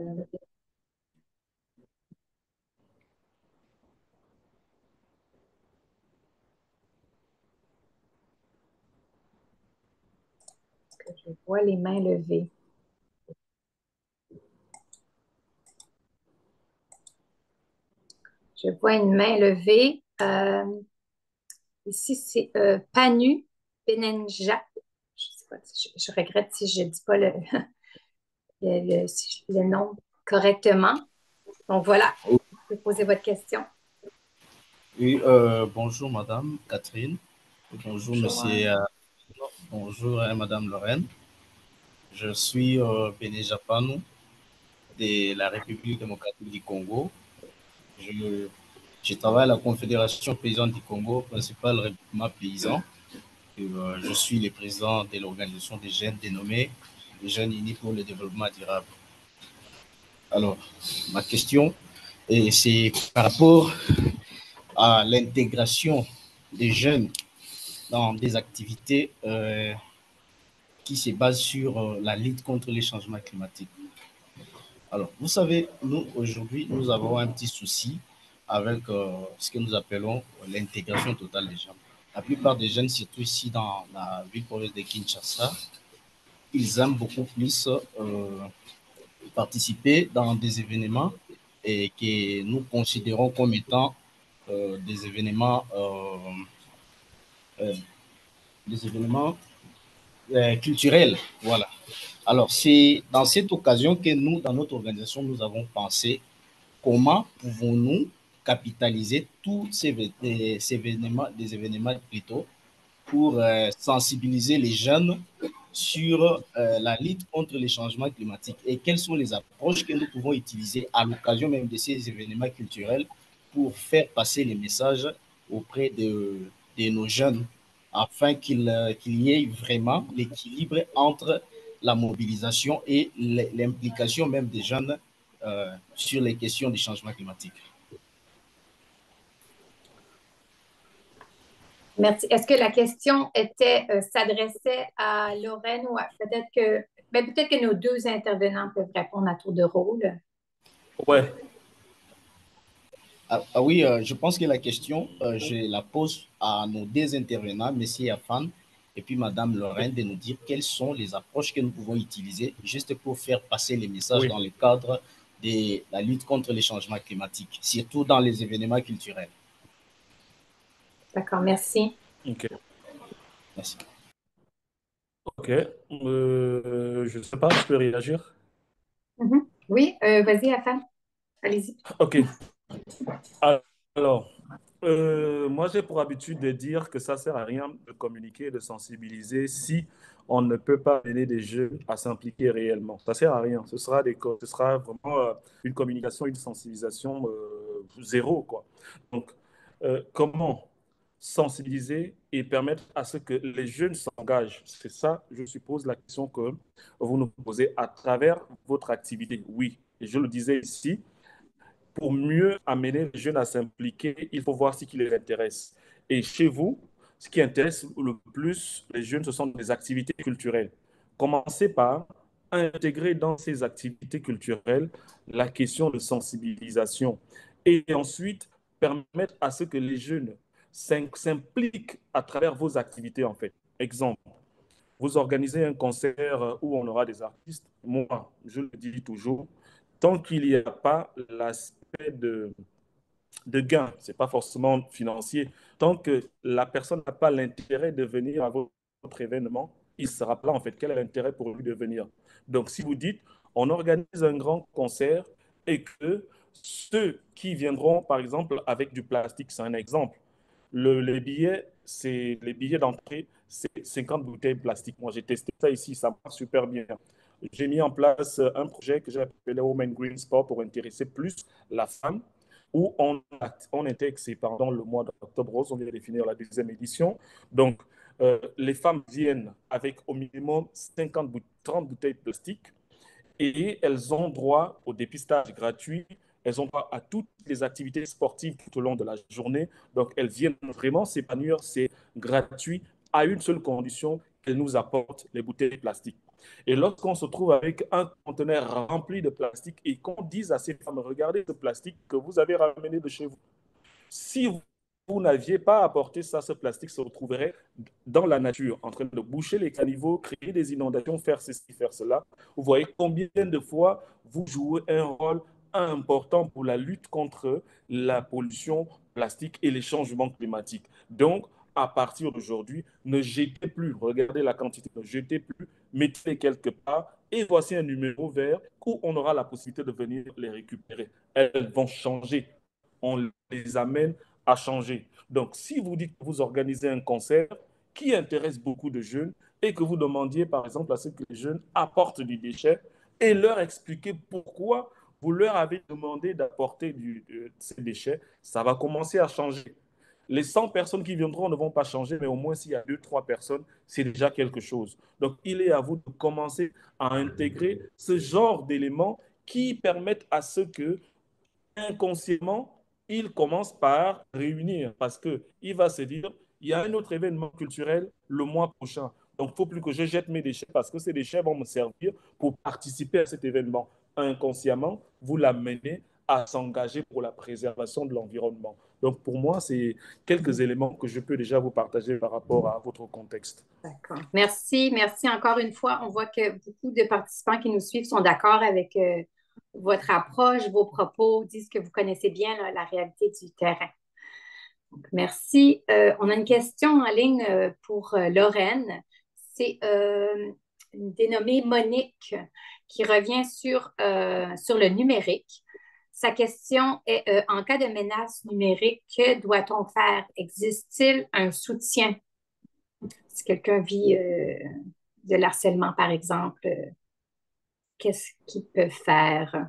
A: que je vois les mains levées. Je vois une main levée. Euh, ici, c'est euh, Panu Benenja. Je sais pas, je, je regrette si je ne dis pas le, le, le, le nom correctement. Donc voilà, vous pouvez poser votre question.
D: Oui, euh, bonjour Madame Catherine. Bonjour,
A: Bonjour.
D: Monsieur. euh, bonjour euh, Madame Lorraine. Je suis euh, Béné Japanou de la République démocratique du Congo. Je, je travaille à la Confédération paysanne du Congo, principal regroupement paysan. Et, euh, je suis le président de l'organisation des jeunes dénommée les Jeunes Unis pour le développement durable. Alors, ma question, et c'est par rapport à l'intégration des jeunes dans des activités euh, qui se basent sur euh, la lutte contre les changements climatiques. Alors, vous savez, nous, aujourd'hui, nous avons un petit souci avec euh, ce que nous appelons l'intégration totale des jeunes. La plupart des jeunes, surtout ici dans la ville province de Kinshasa, ils aiment beaucoup plus euh, participer dans des événements et que nous considérons comme étant euh, des événements, euh, euh, des événements euh, culturels. Voilà. Alors, c'est dans cette occasion que nous, dans notre organisation, nous avons pensé comment pouvons-nous capitaliser tous ces, ces événements, des événements plutôt, pour euh, sensibiliser les jeunes sur euh, la lutte contre les changements climatiques et quelles sont les approches que nous pouvons utiliser à l'occasion même de ces événements culturels pour faire passer les messages auprès de, de nos jeunes afin qu'il euh, qu'il y ait vraiment l'équilibre entre la mobilisation et l'implication même des jeunes euh, sur les questions du changement climatique.
A: Merci. Est-ce que la question était, euh, s'adressait à Lorraine ou à peut-être que, ben, peut-être que nos deux intervenants peuvent répondre à tour de rôle?
C: Ouais.
D: Ah, ah oui, euh, je pense que la question, euh, je la pose à nos deux intervenants, M. Afan et puis Mme Lorraine, de nous dire quelles sont les approches que nous pouvons utiliser juste pour faire passer les messages
C: Oui.
D: dans le cadre de la lutte contre les changements climatiques, surtout dans les événements culturels.
A: D'accord, merci.
C: OK.
D: Merci.
C: OK. Euh, je ne sais pas, je peux réagir?
A: Mhm. Oui, euh, vas-y, Afan, allez-y.
C: OK. Alors, euh, moi, j'ai pour habitude de dire que ça ne sert à rien de communiquer, de sensibiliser si on ne peut pas aider des jeunes à s'impliquer réellement. Ça ne sert à rien. Ce sera, des, ce sera vraiment euh, une communication, une sensibilisation euh, zéro, quoi. Donc, euh, comment sensibiliser et permettre à ce que les jeunes s'engagent? C'est ça, je suppose, la question que vous nous posez à travers votre activité. Oui, et je le disais ici, pour mieux amener les jeunes à s'impliquer, il faut voir ce qui les intéresse. Et chez vous, ce qui intéresse le plus les jeunes, ce sont des activités culturelles. Commencez par intégrer dans ces activités culturelles la question de sensibilisation et ensuite permettre à ce que les jeunes s'impliquent à travers vos activités, en fait. Exemple, vous organisez un concert où on aura des artistes, moi, je le dis toujours, tant qu'il n'y a pas l'aspect de, de gain, ce n'est pas forcément financier, tant que la personne n'a pas l'intérêt de venir à votre événement, il ne sera pas là en fait. Quel est l'intérêt pour lui de venir? Donc, si vous dites, on organise un grand concert et que ceux qui viendront, par exemple, avec du plastique, c'est un exemple, le, les billets, c'est les billets d'entrée, c'est cinquante bouteilles plastiques. Moi, j'ai testé ça ici, ça marche super bien. J'ai mis en place un projet que j'ai appelé Women Green Sport pour intéresser plus la femme, où on, on intègre, c'est pendant le mois d'octobre rose, on vient de finir la deuxième édition. Donc, euh, les femmes viennent avec au minimum cinquante, trente bouteilles plastiques et elles ont droit au dépistage gratuit, elles ont droit à toutes les activités sportives tout au long de la journée. Donc, elles viennent vraiment s'épanouir, c'est gratuit, à une seule condition, qu'elles nous apportent les bouteilles plastiques. Et lorsqu'on se trouve avec un conteneur rempli de plastique et qu'on dise à ces femmes, regardez ce plastique que vous avez ramené de chez vous. Si vous vous n'aviez pas apporté ça, ce plastique se retrouverait dans la nature, en train de boucher les caniveaux, créer des inondations, faire ceci, faire cela. Vous voyez combien de fois vous jouez un rôle important pour la lutte contre la pollution plastique et les changements climatiques. Donc, à partir d'aujourd'hui, ne jetez plus, regardez la quantité, ne jetez plus, mettez-les quelque part et voici un numéro vert où on aura la possibilité de venir les récupérer. Elles vont changer. On les amène à changer. Donc, si vous dites que vous organisez un concert qui intéresse beaucoup de jeunes et que vous demandiez, par exemple, à ce que les jeunes apportent du déchet et leur expliquer pourquoi vous leur avez demandé d'apporter du, de, ces déchets, ça va commencer à changer. Les cent personnes qui viendront ne vont pas changer, mais au moins s'il y a deux, trois personnes, c'est déjà quelque chose. Donc, il est à vous de commencer à intégrer ce genre d'éléments qui permettent à ce que inconsciemment, il commence par réunir parce qu'il va se dire, il y a un autre événement culturel le mois prochain. Donc, il ne faut plus que je jette mes déchets parce que ces déchets vont me servir pour participer à cet événement. Inconsciemment, vous l'amenez à s'engager pour la préservation de l'environnement. Donc, pour moi, c'est quelques éléments que je peux déjà vous partager par rapport à votre contexte.
A: D'accord. Merci. Merci encore une fois. On voit que beaucoup de participants qui nous suivent sont d'accord avec euh, votre approche, vos propos, disent que vous connaissez bien là, la réalité du terrain. Donc, merci. Euh, on a une question en ligne euh, pour euh, Lorraine. C'est euh, une dénommée Monique qui revient sur, euh, sur le numérique. Sa question est, euh, en cas de menace numérique, que doit-on faire? Existe-t-il un soutien? Si quelqu'un vit euh, de l'harcèlement, par exemple, euh, qu'est-ce qu'il peut faire,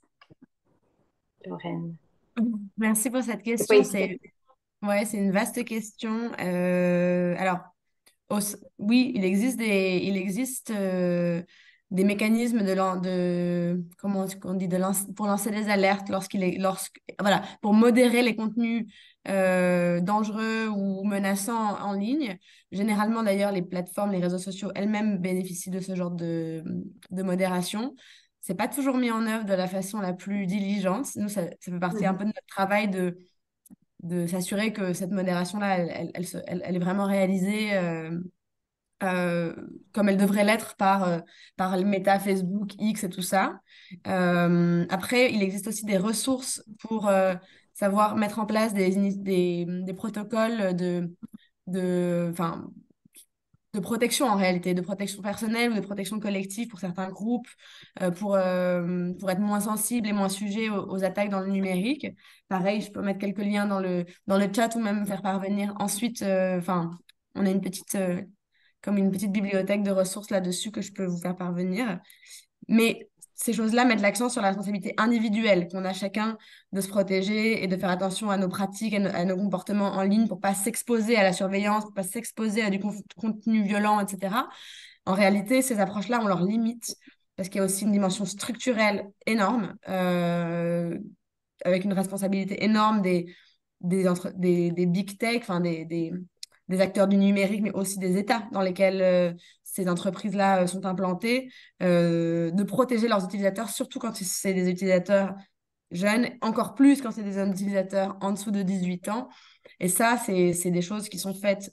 A: Lorraine?
B: Merci pour cette
A: C'est pas
B: question.
A: évident.
B: C'est ouais, c'est une vaste question. Euh, alors, au- oui, il existe des, il existe euh, des mécanismes de, lan- de comment on dit de lance- pour lancer des alertes lorsqu'il est, lorsque, voilà, pour modérer les contenus euh, dangereux ou menaçants en ligne. Généralement, d'ailleurs, les plateformes, les réseaux sociaux elles-mêmes bénéficient de ce genre de, de modération. C'est pas toujours mis en œuvre de la façon la plus diligente. Nous, ça, ça fait partie un peu de notre travail de de s'assurer que cette modération-là, elle, elle, elle, se- elle- elle est vraiment réalisée euh, euh, comme elle devrait l'être par, euh, par le Meta, Facebook, X et tout ça. Euh, après, il existe aussi des ressources pour euh, savoir mettre en place des, ini- des, des protocoles de, de, enfin, de protection en réalité, de protection personnelle ou de protection collective pour certains groupes, euh, pour, euh, pour être moins sensibles et moins sujets aux, aux attaques dans le numérique. Pareil, je peux mettre quelques liens dans le, dans le chat ou même faire parvenir ensuite, euh, enfin, on a une petite, euh, comme une petite bibliothèque de ressources là-dessus que je peux vous faire parvenir. Mais ces choses-là mettent l'accent sur la responsabilité individuelle qu'on a chacun de se protéger et de faire attention à nos pratiques, à, no- à nos comportements en ligne pour pas s'exposer à la surveillance, pour pas s'exposer à du con- contenu violent, et cetera. En réalité, ces approches-là ont leurs limites parce qu'il y a aussi une dimension structurelle énorme, euh, avec une responsabilité énorme des, des, entre- des, des big tech, enfin des, des, des acteurs du numérique, mais aussi des États dans lesquels euh, ces entreprises-là euh, sont implantées, euh, de protéger leurs utilisateurs, surtout quand c'est des utilisateurs jeunes, encore plus quand c'est des utilisateurs en dessous de dix-huit ans. Et ça, c'est, c'est des choses qui sont faites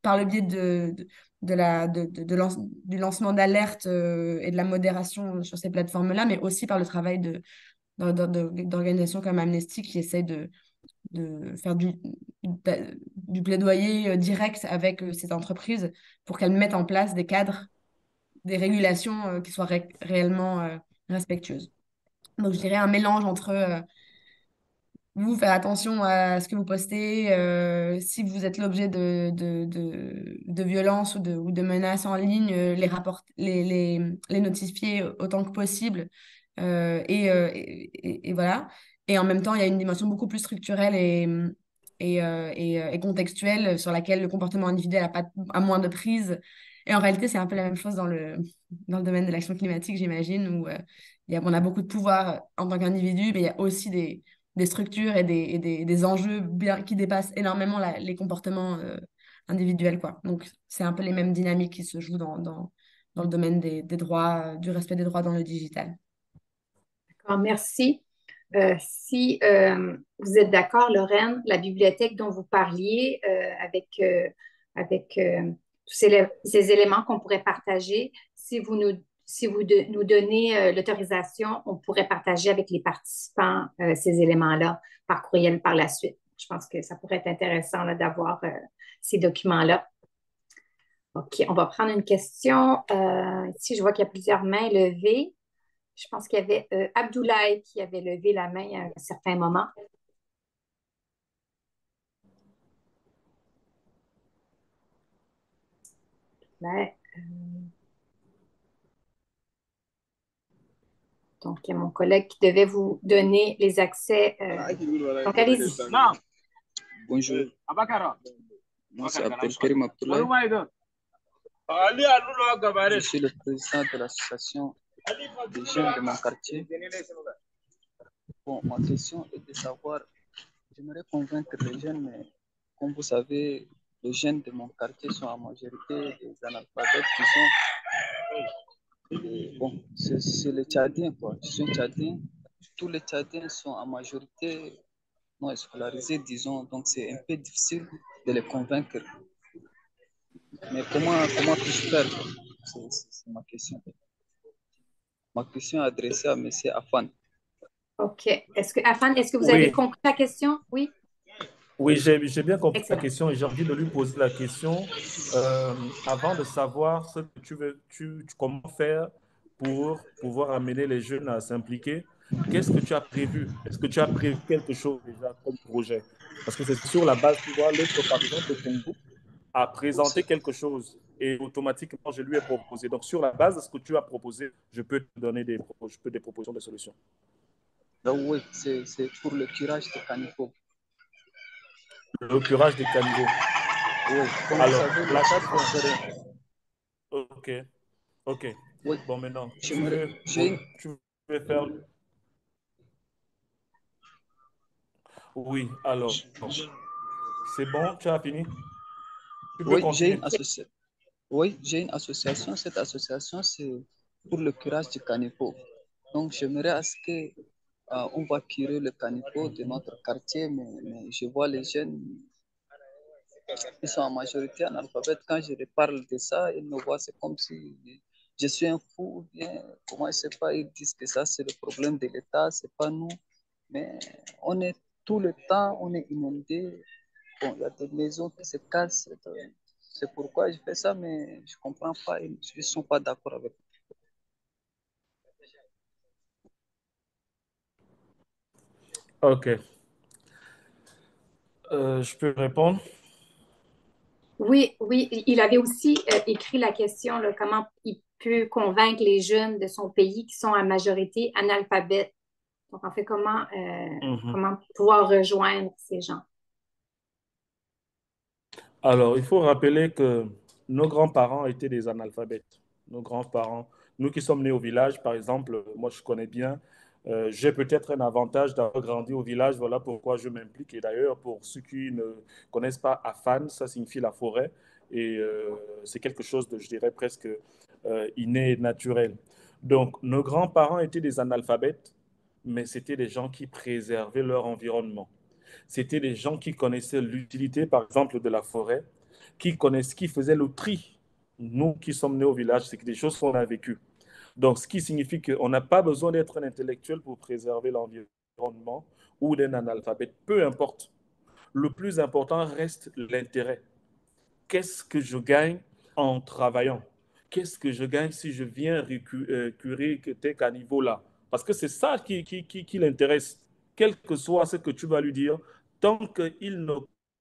B: par le biais de, de, de la, de, de, de lance- du lancement d'alertes euh, et de la modération sur ces plateformes-là, mais aussi par le travail de, d'or- d'or- d'organisations comme Amnesty qui essayent de, de faire du, du plaidoyer euh, direct avec euh, ces entreprises pour qu'elles mettent en place des cadres, des régulations euh, qui soient ré- réellement euh, respectueuses. Donc, je dirais un mélange entre euh, vous, faire attention à ce que vous postez, euh, si vous êtes l'objet de, de, de, de violences ou de, ou de menaces en ligne, euh, les, rapport- les, les, les notifier autant que possible. Euh, et, euh, et, et- et voilà. Et en même temps, il y a une dimension beaucoup plus structurelle et, et, euh, et, euh, et contextuelle sur laquelle le comportement individuel a, pas, a moins de prise. Et en réalité, c'est un peu la même chose dans le, dans le domaine de l'action climatique, j'imagine, où euh, il y a, on a beaucoup de pouvoir en tant qu'individu, mais il y a aussi des des structures et des, et des, des enjeux bien, qui dépassent énormément la- les comportements euh, individuels, quoi. Donc, c'est un peu les mêmes dynamiques qui se jouent dans, dans, dans le domaine des, des droits, euh, du respect des droits dans le digital.
A: D'accord, merci. Euh, si euh, vous êtes d'accord, Lorraine, la bibliothèque dont vous parliez euh, avec, euh, avec euh, tous ces, ces éléments qu'on pourrait partager, si vous nous, si vous de- nous donnez euh, l'autorisation, on pourrait partager avec les participants euh, ces éléments-là par courriel par la suite. Je pense que ça pourrait être intéressant là, d'avoir euh, ces documents-là. OK, on va prendre une question. Euh, ici, je vois qu'il y a plusieurs mains levées. Je pense qu'il y avait euh, Abdoulaye qui avait levé la main à un certain moment. Là, euh, donc, il y a mon collègue qui devait vous donner les accès. euh, donc, allez-y.
E: Bonjour, moi c'est Abdelkarim Abdoulaye. Je suis le président de l'association des jeunes de mon quartier. Bon, ma question est de savoir, j'aimerais convaincre les jeunes, mais comme vous savez, les jeunes de mon quartier sont en majorité des analphabètes qui sont, et bon, c'est c'est les Tchadiens, quoi. Je suis Tchadien. Tous les Tchadiens sont en majorité non scolarisés, disons, donc c'est un peu difficile de les convaincre. Mais comment, comment puis-je faire? C'est c'est- c'est ma question. Ma question est adressée à M. Afan.
A: OK. Est-ce que, Afan, est-ce que vous avez
C: Oui,
A: compris la question? Oui?
C: oui, j'ai j'ai bien compris la
A: Excellent.
C: question et j'ai envie de lui poser la question euh, avant de savoir ce que tu veux, tu, tu- comment faire pour pouvoir amener les jeunes à s'impliquer. Qu'est-ce que tu as prévu? Est-ce que tu as prévu quelque chose déjà comme projet? Parce que c'est sur la base, tu vois, l'autre, par exemple, le Congo a présenté quelque chose et automatiquement, je lui ai proposé. Donc, sur la base de ce que tu as proposé, je peux te donner des, propos- je peux des propositions de solutions.
E: Donc oui, c'est c'est pour le curage de caniveau.
C: Le curage des caniveaux.
E: Oui, comme vous
C: Alors,
E: savez,
C: la
E: les
C: plateforme. Ok, ok.
E: oui,
C: Bon, maintenant, tu
E: j'aimerais,
C: veux,
E: j'ai
C: bon,
E: une,
C: tu veux faire. Oui, alors, c'est bon, tu as fini? Tu peux
E: oui, j'ai
C: continuer.
E: une association. Oui, j'ai une association. Cette association, c'est pour le curage du caniveau. Donc, j'aimerais à ce que euh, on va curer le caniveau de notre quartier, mais, mais je vois les jeunes, ils sont en majorité analphabètes. Quand je leur parle de ça, ils me voient, c'est comme si je suis un fou, ou bien, comment je sais pas, ils disent que ça, c'est le problème de l'État, c'est pas nous. Mais on est tout le temps, on est inondé. Bon, il y a des maisons qui se cassent. C'est pourquoi je fais ça, mais je comprends pas, ils ne sont pas d'accord avec moi.
C: Ok. Euh, je peux répondre?
A: Oui, oui. Il avait aussi euh, écrit la question, là, comment il peut convaincre les jeunes de son pays qui sont à majorité analphabètes. Donc, en fait, comment, euh,
C: Mhm.
A: comment pouvoir rejoindre ces gens?
C: Alors, il faut rappeler que nos grands-parents étaient des analphabètes. Nos grands-parents, nous qui sommes nés au village, par exemple, moi je connais bien, euh, j'ai peut-être un avantage d'avoir grandi au village, voilà pourquoi je m'implique. Et d'ailleurs, pour ceux qui ne connaissent pas Afan, ça signifie la forêt. Et euh, c'est quelque chose de, je dirais, presque euh, inné et naturel. Donc, nos grands-parents étaient des analphabètes, mais c'était des gens qui préservaient leur environnement. C'était des gens qui connaissaient l'utilité, par exemple, de la forêt. qui connaissent, qui faisaient le tri. Nous qui sommes nés au village, c'est des choses qu'on a vécues. Donc, ce qui signifie qu'on n'a pas besoin d'être un intellectuel pour préserver l'environnement ou d'un analphabète, peu importe. Le plus important reste l'intérêt. Qu'est-ce que je gagne en travaillant? Qu'est-ce que je gagne si je viens récupérer tes caniveaux là? Parce que c'est ça qui, qui, qui, qui l'intéresse. Quel que soit ce que tu vas lui dire, tant qu'il ne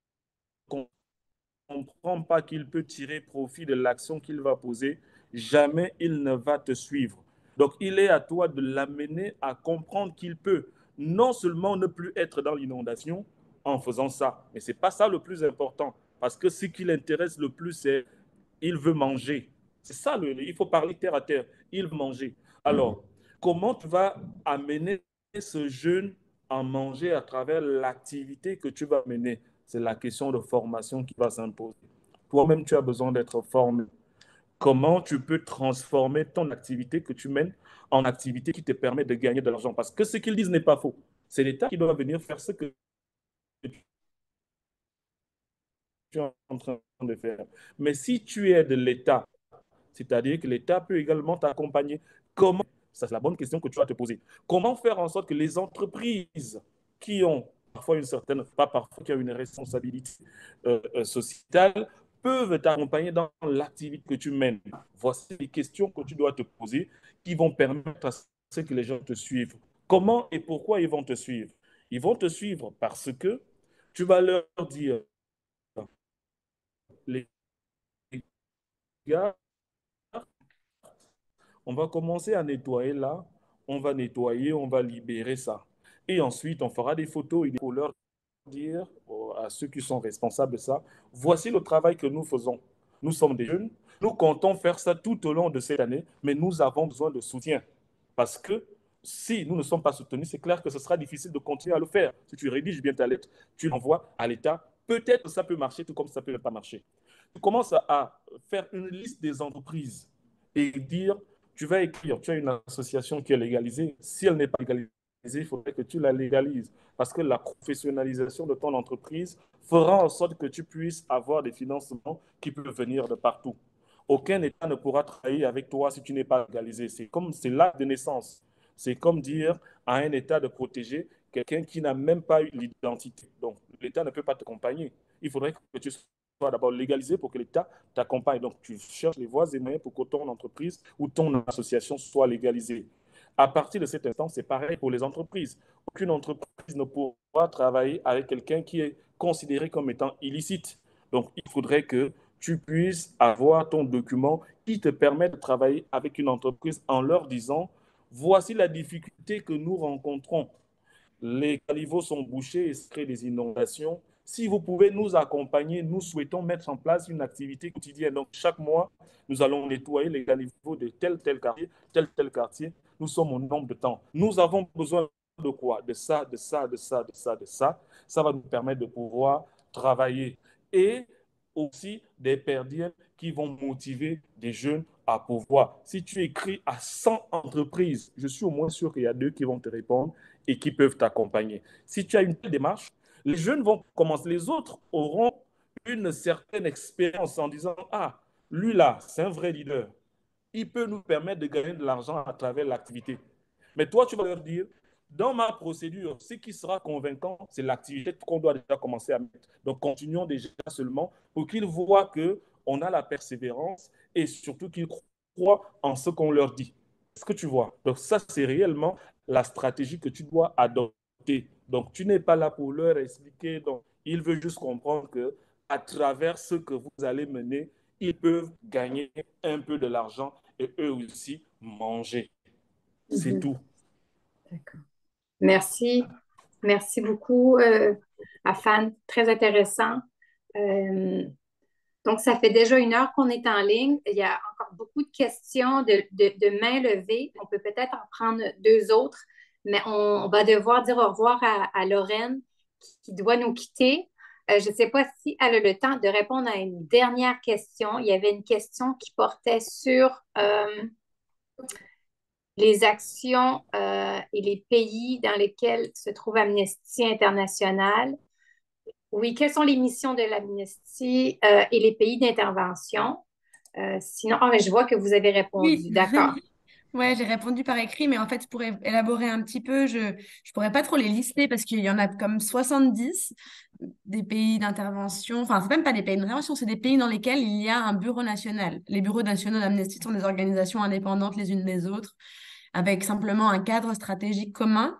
C: comprend pas qu'il peut tirer profit de l'action qu'il va poser, jamais il ne va te suivre. Donc, il est à toi de l'amener à comprendre qu'il peut non seulement ne plus être dans l'inondation en faisant ça, mais ce n'est pas ça le plus important. Parce que ce qui l'intéresse le plus, c'est il veut manger. C'est ça, le, il faut parler terre à terre. Il veut manger. Alors, comment tu vas amener ce jeune à manger à travers l'activité que tu vas mener? C'est la question de formation qui va s'imposer. Toi-même, tu as besoin d'être formé. Comment tu peux transformer ton activité que tu mènes en activité qui te permet de gagner de l'argent? Parce que ce qu'ils disent n'est pas faux. C'est l'État qui doit venir faire ce que tu es en train de faire. Mais si tu es de l'État, c'est-à-dire que l'État peut également t'accompagner. Comment? Ça, c'est la bonne question que tu vas te poser. Comment faire en sorte que les entreprises qui ont parfois une certaine, pas parfois, qui ont une responsabilité euh, euh, sociétale, peuvent t'accompagner dans l'activité que tu mènes? Voici les questions que tu dois te poser qui vont permettre à ce que les gens te suivent. Comment et pourquoi ils vont te suivre? Ils vont te suivre parce que tu vas leur dire, les gars, on va commencer à nettoyer là, on va nettoyer, on va libérer ça. Et ensuite, on fera des photos et des couleurs dire à ceux qui sont responsables de ça, voici le travail que nous faisons. Nous sommes des jeunes, nous comptons faire ça tout au long de cette année, mais nous avons besoin de soutien. Parce que si nous ne sommes pas soutenus, c'est clair que ce sera difficile de continuer à le faire. Si tu rédiges bien ta lettre, tu l'envoies à l'État, peut-être que ça peut marcher, tout comme ça ne peut pas marcher. Tu commences à faire une liste des entreprises et dire, tu vas écrire, tu as une association qui est légalisée. Si elle n'est pas légalisée, il faudrait que tu la légalises. Parce que la professionnalisation de ton entreprise fera en sorte que tu puisses avoir des financements qui peuvent venir de partout. Aucun État ne pourra travailler avec toi si tu n'es pas légalisé. C'est comme, c'est l'acte de naissance. C'est comme dire à un État de protéger quelqu'un qui n'a même pas eu l'identité. Donc, l'État ne peut pas t'accompagner. Il faudrait que tu sois d'abord légalisé pour que l'État t'accompagne. Donc, tu cherches les voies et moyens pour que ton entreprise ou ton association soit légalisée. À partir de cet instant, c'est pareil pour les entreprises. Aucune entreprise ne pourra travailler avec quelqu'un qui est considéré comme étant illicite. Donc, il faudrait que tu puisses avoir ton document qui te permet de travailler avec une entreprise en leur disant, voici la difficulté que nous rencontrons. Les caniveaux sont bouchés et se créent des inondations. Si vous pouvez nous accompagner, nous souhaitons mettre en place une activité quotidienne. Donc, chaque mois, nous allons nettoyer les caniveaux de tel, tel quartier, tel, tel quartier. Nous sommes au nombre de temps. Nous avons besoin de quoi? De ça, de ça, de ça, de ça, de ça. Ça va nous permettre de pouvoir travailler. Et aussi des perdiens qui vont motiver des jeunes à pouvoir. Si tu écris à cent entreprises, je suis au moins sûr qu'il y a deux qui vont te répondre et qui peuvent t'accompagner. Si tu as une telle démarche, les jeunes vont commencer, les autres auront une certaine expérience en disant, ah, lui là, c'est un vrai leader. Il peut nous permettre de gagner de l'argent à travers l'activité. Mais toi, tu vas leur dire, dans ma procédure, ce qui sera convaincant, c'est l'activité qu'on doit déjà commencer à mettre. Donc, continuons déjà seulement pour qu'ils voient qu'on a la persévérance et surtout qu'ils croient en ce qu'on leur dit. Est-ce que tu vois? Donc, ça, c'est réellement la stratégie que tu dois adopter. Donc, tu n'es pas là pour leur expliquer. Donc, ils veulent juste comprendre que à travers ce que vous allez mener, ils peuvent gagner un peu de l'argent et eux aussi manger. C'est
A: Mhm.
C: tout.
A: D'accord. Merci. Merci beaucoup, euh, Afan. Très intéressant. Euh, donc, ça fait déjà une heure qu'on est en ligne. Il y a encore beaucoup de questions de, de, de mains levées. On peut peut-être en prendre deux autres, mais on, on va devoir dire au revoir à, à Lorraine qui, qui doit nous quitter. Euh, je ne sais pas si elle a le temps de répondre à une dernière question. Il y avait une question qui portait sur euh, les actions euh, et les pays dans lesquels se trouve Amnesty International Oui, quelles sont les missions de l'Amnesty euh, et les pays d'intervention? Euh, sinon, ah, mais je vois que vous avez
B: Oui.
A: répondu. D'accord.
B: Ouais, j'ai répondu par écrit, mais en fait, pour é- élaborer un petit peu, je je pourrais pas trop les lister parce qu'il y en a comme soixante-dix des pays d'intervention. Enfin, c'est même pas des pays d'intervention, c'est des pays dans lesquels il y a un bureau national. Les bureaux nationaux d'Amnesty sont des organisations indépendantes les unes des autres, avec simplement un cadre stratégique commun.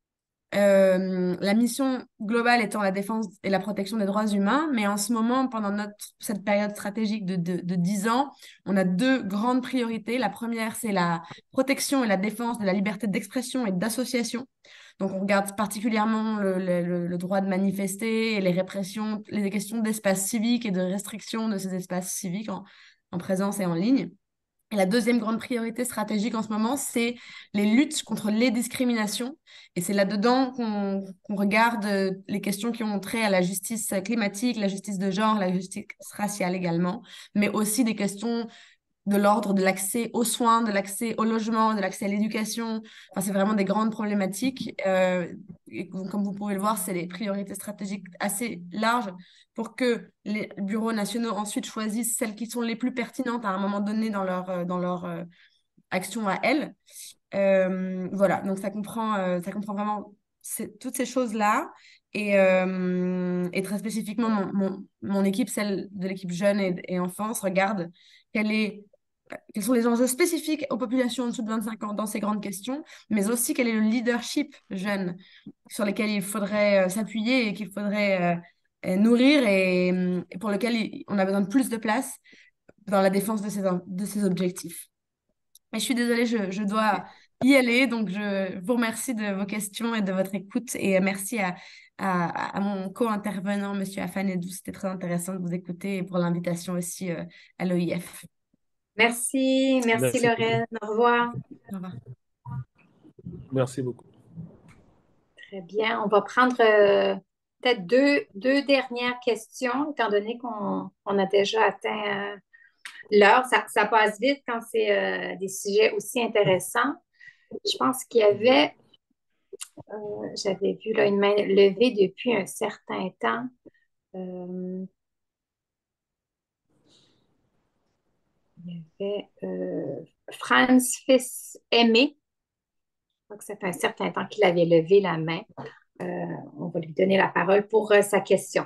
B: Euh, la mission globale étant la défense et la protection des droits humains, mais en ce moment, pendant notre, cette période stratégique de, de, de dix ans, on a deux grandes priorités. La première, c'est la protection et la défense de la liberté d'expression et d'association. Donc, on regarde particulièrement le, le, le- le droit de manifester et les répressions, les questions d'espace civique et de restriction de ces espaces civiques en, en présence et en ligne. Et la deuxième grande priorité stratégique en ce moment, c'est les luttes contre les discriminations. Et c'est là-dedans qu'on qu'on regarde euh, les questions qui ont trait à la justice climatique, la justice de genre, la justice raciale également, mais aussi des questions de l'ordre de l'accès aux soins, de l'accès au logement, de l'accès à l'éducation. Enfin, c'est vraiment des grandes problématiques. Euh, et comme vous pouvez le voir, c'est des priorités stratégiques assez larges pour que les bureaux nationaux ensuite choisissent celles qui sont les plus pertinentes à un moment donné dans leur, euh, dans leur euh, action à elles. Euh, voilà, donc ça comprend, euh, ça comprend vraiment ces- toutes ces choses-là. Et, euh, et très spécifiquement, mon, mon, mon équipe, celle de l'équipe jeune et, et enfance, regarde quelle est quels sont les enjeux spécifiques aux populations en dessous de vingt-cinq ans dans ces grandes questions, mais aussi quel est le leadership jeune sur lesquels il faudrait euh, s'appuyer et qu'il faudrait euh, euh, nourrir et, euh, et pour lequel il- on a besoin de plus de place dans la défense de ces, de ces objectifs. Mais je suis désolée, je, je dois y aller, donc je vous remercie de vos questions et de votre écoute et merci à, à, à mon co-intervenant, Monsieur Afanedou. C'était très intéressant de vous écouter et pour l'invitation aussi euh, à l'O I F.
A: Merci. Merci,
C: Merci beaucoup.
A: Lorraine. Au revoir.
B: Au revoir.
C: Merci beaucoup.
A: Très bien. On va prendre euh, peut-être deux, deux dernières questions, étant donné qu'on on a déjà atteint euh, l'heure. Ça, ça passe vite quand c'est euh, des sujets aussi intéressants. Je pense qu'il y avait, euh, j'avais vu là, une main levée depuis un certain temps. Euh, il y avait euh, Franz Fils Aimé. Je crois que ça fait un certain temps qu'il avait levé la main. Euh, on va lui donner la parole pour euh, sa question.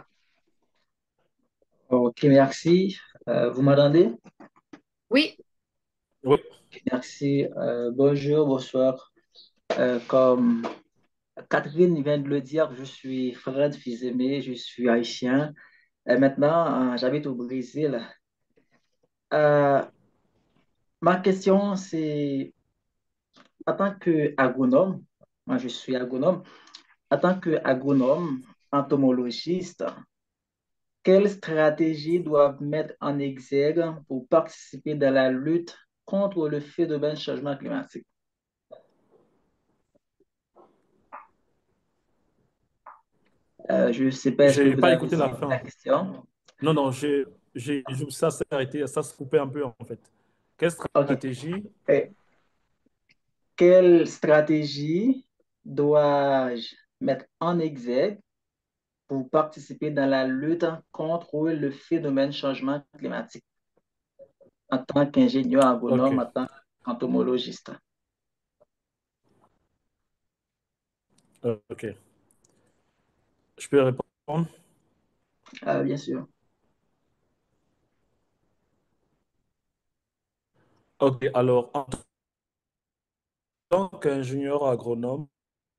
F: Ok, merci. Euh, vous m'entendez?
A: Oui,
C: Oui,
F: Merci. Euh, bonjour, bonsoir. Euh, comme Catherine vient de le dire, je suis Fred Fils-Aimé, je suis haïtien. Et maintenant, euh, j'habite au Brésil. Euh, Ma question, c'est, en tant qu'agronome, moi je suis agronome, en tant qu'agronome, entomologiste, quelles stratégies doivent mettre en exergue pour participer dans la lutte contre le phénomène changement climatique? Euh, je ne sais pas, est-ce que
C: j'ai
F: vous
C: pas
F: avez
C: écouté la
F: suivi la
C: fin.
F: question?
C: Non, non, j'ai, j'ai, je- ça s'est arrêté, ça se coupait un peu en fait. Quelle
F: OK.
C: stratégie?
F: Eh, quelle stratégie dois-je mettre en exergue pour participer dans la lutte contre le phénomène changement climatique en tant qu'ingénieur
C: Ok,
F: agronome, en tant qu'entomologiste?
C: euh, ok. Je peux répondre?
F: Euh, bien sûr.
C: Ok, alors en tant qu'ingénieur agronome,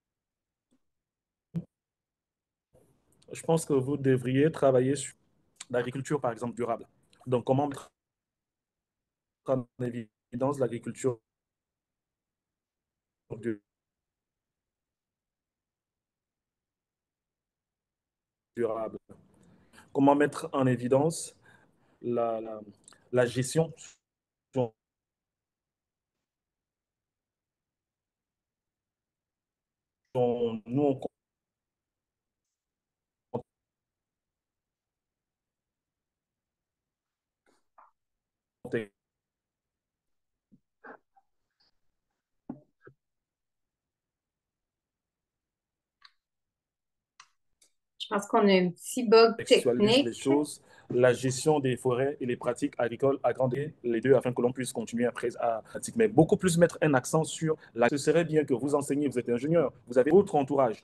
C: je pense que vous devriez travailler sur l'agriculture, par exemple, durable. Donc, comment mettre en évidence l'agriculture durable? Comment mettre en évidence la, la, la gestion? On- nous, on compte
A: je pense qu'on a un petit bug
C: Contextualise
A: technique.
C: les choses, la gestion des forêts et les pratiques agricoles, agrandir les deux afin que l'on puisse continuer après à pratiquer. Mais beaucoup plus mettre un accent sur la... Ce serait bien que vous enseigniez, vous êtes ingénieur, vous avez votre entourage.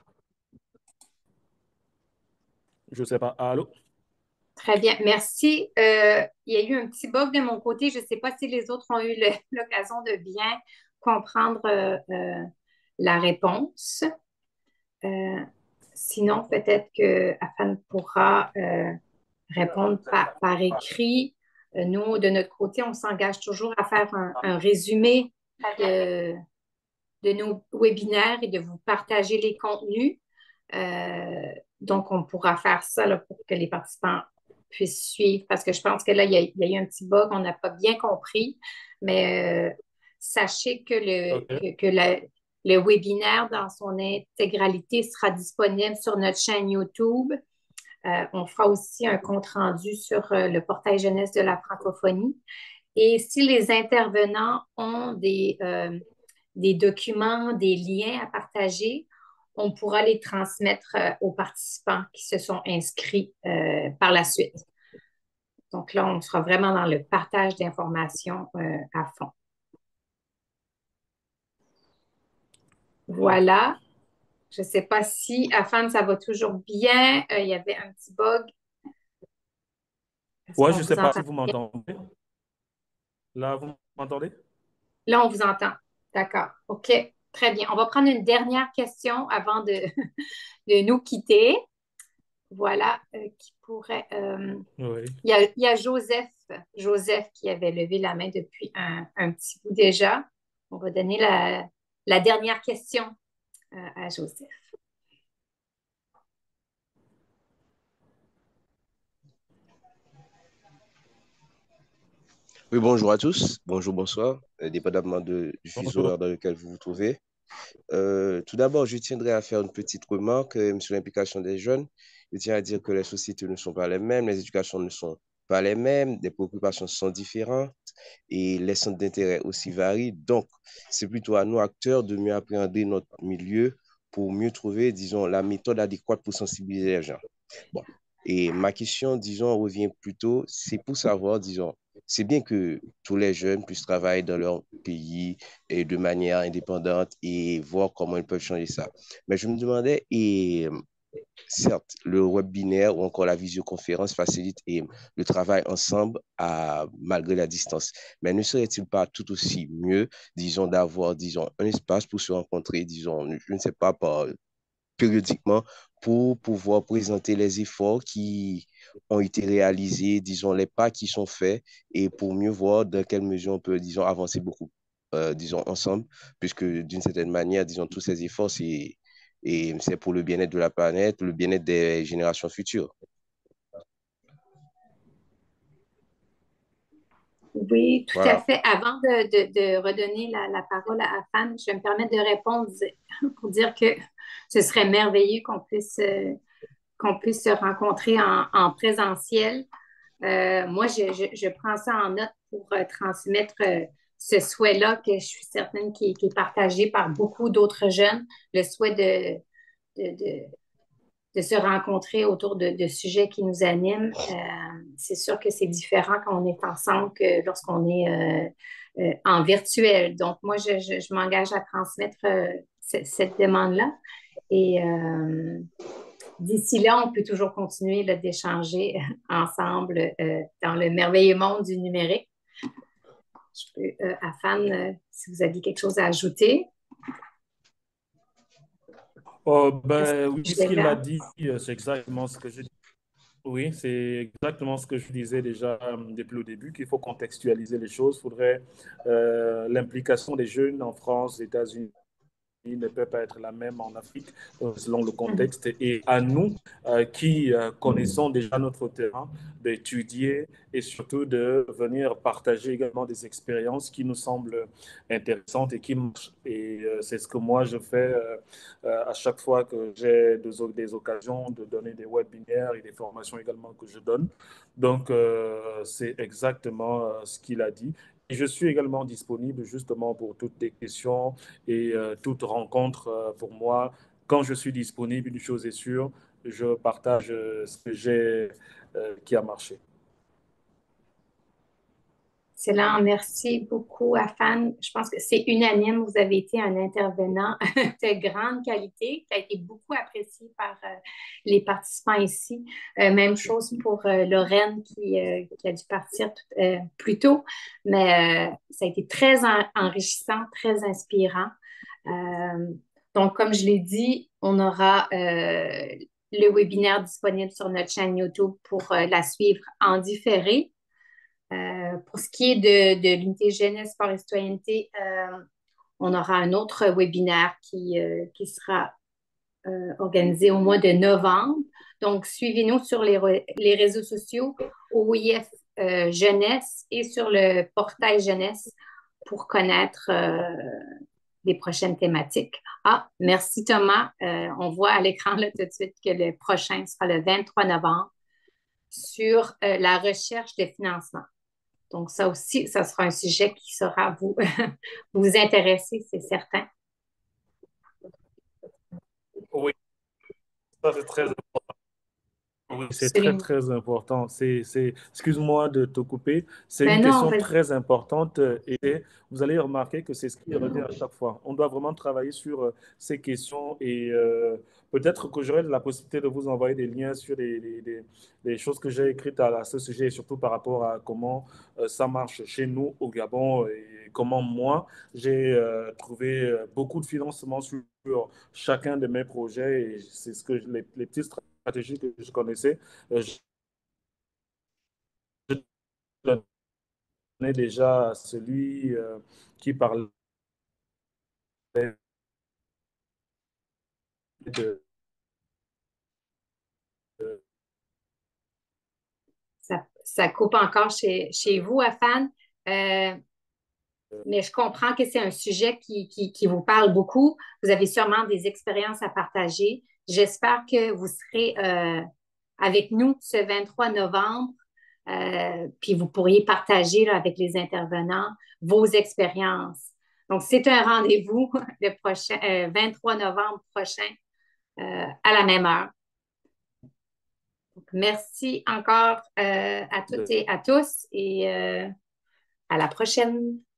C: Je ne sais pas. Allô?
A: Très bien, merci. Euh, il y a eu un petit bug de mon côté. Je ne sais pas si les autres ont eu le- l'occasion de bien comprendre euh, euh, la réponse. Euh, sinon, peut-être que Afan pourra euh, répondre par, par écrit. Euh, nous, de notre côté, on s'engage toujours à faire un, un résumé de, de nos webinaires et de vous partager les contenus. Euh, donc, on pourra faire ça là, pour que les participants puissent suivre, parce que je pense que là, il y a, il y a eu un petit bug, on n'a pas bien compris, mais euh, sachez que le,
C: OK.
A: que, que la- le webinaire dans son intégralité sera disponible sur notre chaîne YouTube. Euh, on fera aussi un compte-rendu sur euh, le portail jeunesse de la francophonie. Et si les intervenants ont des, euh, des documents, des liens à partager, on pourra les transmettre euh, aux participants qui se sont inscrits euh, par la suite. Donc là, on sera vraiment dans le partage d'informations euh, à fond. Voilà. Je ne sais pas si, Afan, ça va toujours bien. Euh, il y avait un petit bug. Est-ce
C: Ouais,
A: qu'on
C: je ne
A: vous
C: sais pas
A: entend
C: si vous
A: bien?
C: m'entendez. Là, vous m'entendez?
A: Là, on vous entend. D'accord. OK. Très bien. On va prendre une dernière question avant de, de nous quitter. Voilà, euh, qui pourrait. euh,
C: Oui.
A: il y a, il y a Joseph, Joseph qui avait levé la main depuis un, un petit bout déjà. On va donner la, la dernière question euh, à Joseph.
G: Oui, bonjour à tous. Bonjour, bonsoir, euh, dépendamment de, du fuseau
C: Bonjour.
G: horaire dans lequel vous vous trouvez. Euh, tout d'abord, je tiendrai à faire une petite remarque euh, sur l'implication des jeunes. Je tiens à dire que les sociétés ne sont pas les mêmes, les éducations ne sont pas les mêmes, les préoccupations sont différentes et les centres d'intérêt aussi varient. Donc, c'est plutôt à nous, acteurs, de mieux appréhender notre milieu pour mieux trouver, disons, la méthode adéquate pour sensibiliser les gens. Bon. Et ma question, disons, revient plutôt, c'est pour savoir, disons, c'est bien que tous les jeunes puissent travailler dans leur pays et de manière indépendante et voir comment ils peuvent changer ça. Mais je me demandais, et certes, le webinaire ou encore la visioconférence facilite et le travail ensemble à, malgré la distance. Mais ne serait-il pas tout aussi mieux, disons, d'avoir, disons, un espace pour se rencontrer, disons, je ne sais pas, par, périodiquement pour pouvoir présenter les efforts qui ont été réalisés, disons, les pas qui sont faits et pour mieux voir dans quelle mesure on peut, disons, avancer beaucoup, euh, disons, ensemble, puisque d'une certaine manière, disons, tous ces efforts, c'est, et c'est pour le bien-être de la planète, le bien-être des générations futures.
A: Oui, tout à
G: Voilà.
A: fait. Avant de, de- de redonner la, la parole à Afan, je vais me permettre de répondre pour dire que ce serait merveilleux qu'on puisse, euh, qu'on puisse se rencontrer en, en présentiel. Euh, moi, je, je- je prends ça en note pour euh, transmettre euh, ce souhait-là que je suis certaine qui, qui est partagé par beaucoup d'autres jeunes, le souhait de, de, de- de se rencontrer autour de, de sujets qui nous animent. Euh, c'est sûr que c'est différent quand on est ensemble que lorsqu'on est euh, euh, en virtuel. Donc, moi, je, je- je m'engage à transmettre euh, ce- cette demande-là. Et euh, d'ici là, on peut toujours continuer là, d'échanger ensemble euh, dans le merveilleux monde du numérique. Je peux, euh, Afan, euh, si vous aviez quelque chose à ajouter.
C: Oh,
A: Est-ce que
C: ben, oui,
A: je
C: ce qu'il a
A: verrai?
C: dit, euh, c'est exactement ce que je Oui, c'est exactement ce que je disais déjà euh, depuis le début, qu'il faut contextualiser les choses. Il faudrait euh, l'implication des jeunes en France, aux États-Unis, ne peut pas être la même en Afrique euh, selon le
A: Mhm.
C: contexte. Et à nous euh, qui euh, connaissons déjà notre terrain, d'étudier et surtout de venir partager également des expériences qui nous semblent intéressantes et qui marchent. Et euh, c'est ce que moi je fais euh, euh, à chaque fois que j'ai des, des occasions de donner des webinaires et des formations également que je donne. Donc, euh, c'est exactement euh, ce qu'il a dit. Et je suis également disponible justement pour toutes les questions et euh, toute rencontre euh, pour moi. Quand je suis disponible, une chose est sûre, je partage euh, ce que j'ai euh, qui a marché.
A: Excellent. Merci beaucoup, Afan. Je pense que c'est unanime. Vous avez été un intervenant de grande qualité qui a été beaucoup apprécié par euh, les participants ici. Euh, même chose pour euh, Lorraine qui, euh, qui a dû partir tout- euh, plus tôt, mais euh, ça a été très en- enrichissant, très inspirant. Euh, donc, comme je l'ai dit, on aura euh, le webinaire disponible sur notre chaîne YouTube pour euh, la suivre en différé. Euh, pour ce qui est de, de l'unité jeunesse, sport et citoyenneté, euh, on aura un autre webinaire qui, euh, qui sera euh, organisé au mois de novembre. Donc, suivez-nous sur les, re- les réseaux sociaux, O I F euh, Jeunesse et sur le portail Jeunesse pour connaître euh, les prochaines thématiques. Ah, merci Thomas. Euh, on voit à l'écran là, tout de suite que le prochain sera le vingt-trois novembre sur euh, la recherche de financement. Donc, ça aussi, ça sera un sujet qui sera vous, vous intéresser, c'est certain.
C: Oui, ça c'est très Oui, c'est très,
A: Absolument.
C: très important. C'est, c'est, excuse-moi de te couper. C'est une
A: Ben non,
C: question
A: vas-y.
C: très importante euh, et vous allez remarquer que c'est ce qui revient à chaque fois. On doit vraiment travailler sur euh, ces questions et euh, peut-être que j'aurai la possibilité de vous envoyer des liens sur les, les, les- les choses que j'ai écrites à, à ce sujet et surtout par rapport à comment euh, ça marche chez nous au Gabon et comment moi, j'ai euh, trouvé euh, beaucoup de financement sur chacun de mes projets et c'est ce que je- les, les petites stratégie que je connaissais, euh, je donnais déjà à celui euh, qui parlait de, de-
A: Ça, ça coupe encore chez, chez vous, Afan. Euh, mais je comprends que c'est un sujet qui, qui, qui vous parle beaucoup. Vous avez sûrement des expériences à partager. J'espère que vous serez euh, avec nous ce vingt-trois novembre. Euh, puis vous pourriez partager là, avec les intervenants vos expériences. Donc, c'est un rendez-vous le prochain, euh, vingt-trois novembre prochain euh, à la même heure. Donc, merci encore euh, à toutes
C: de-
A: et à tous et euh, à la prochaine.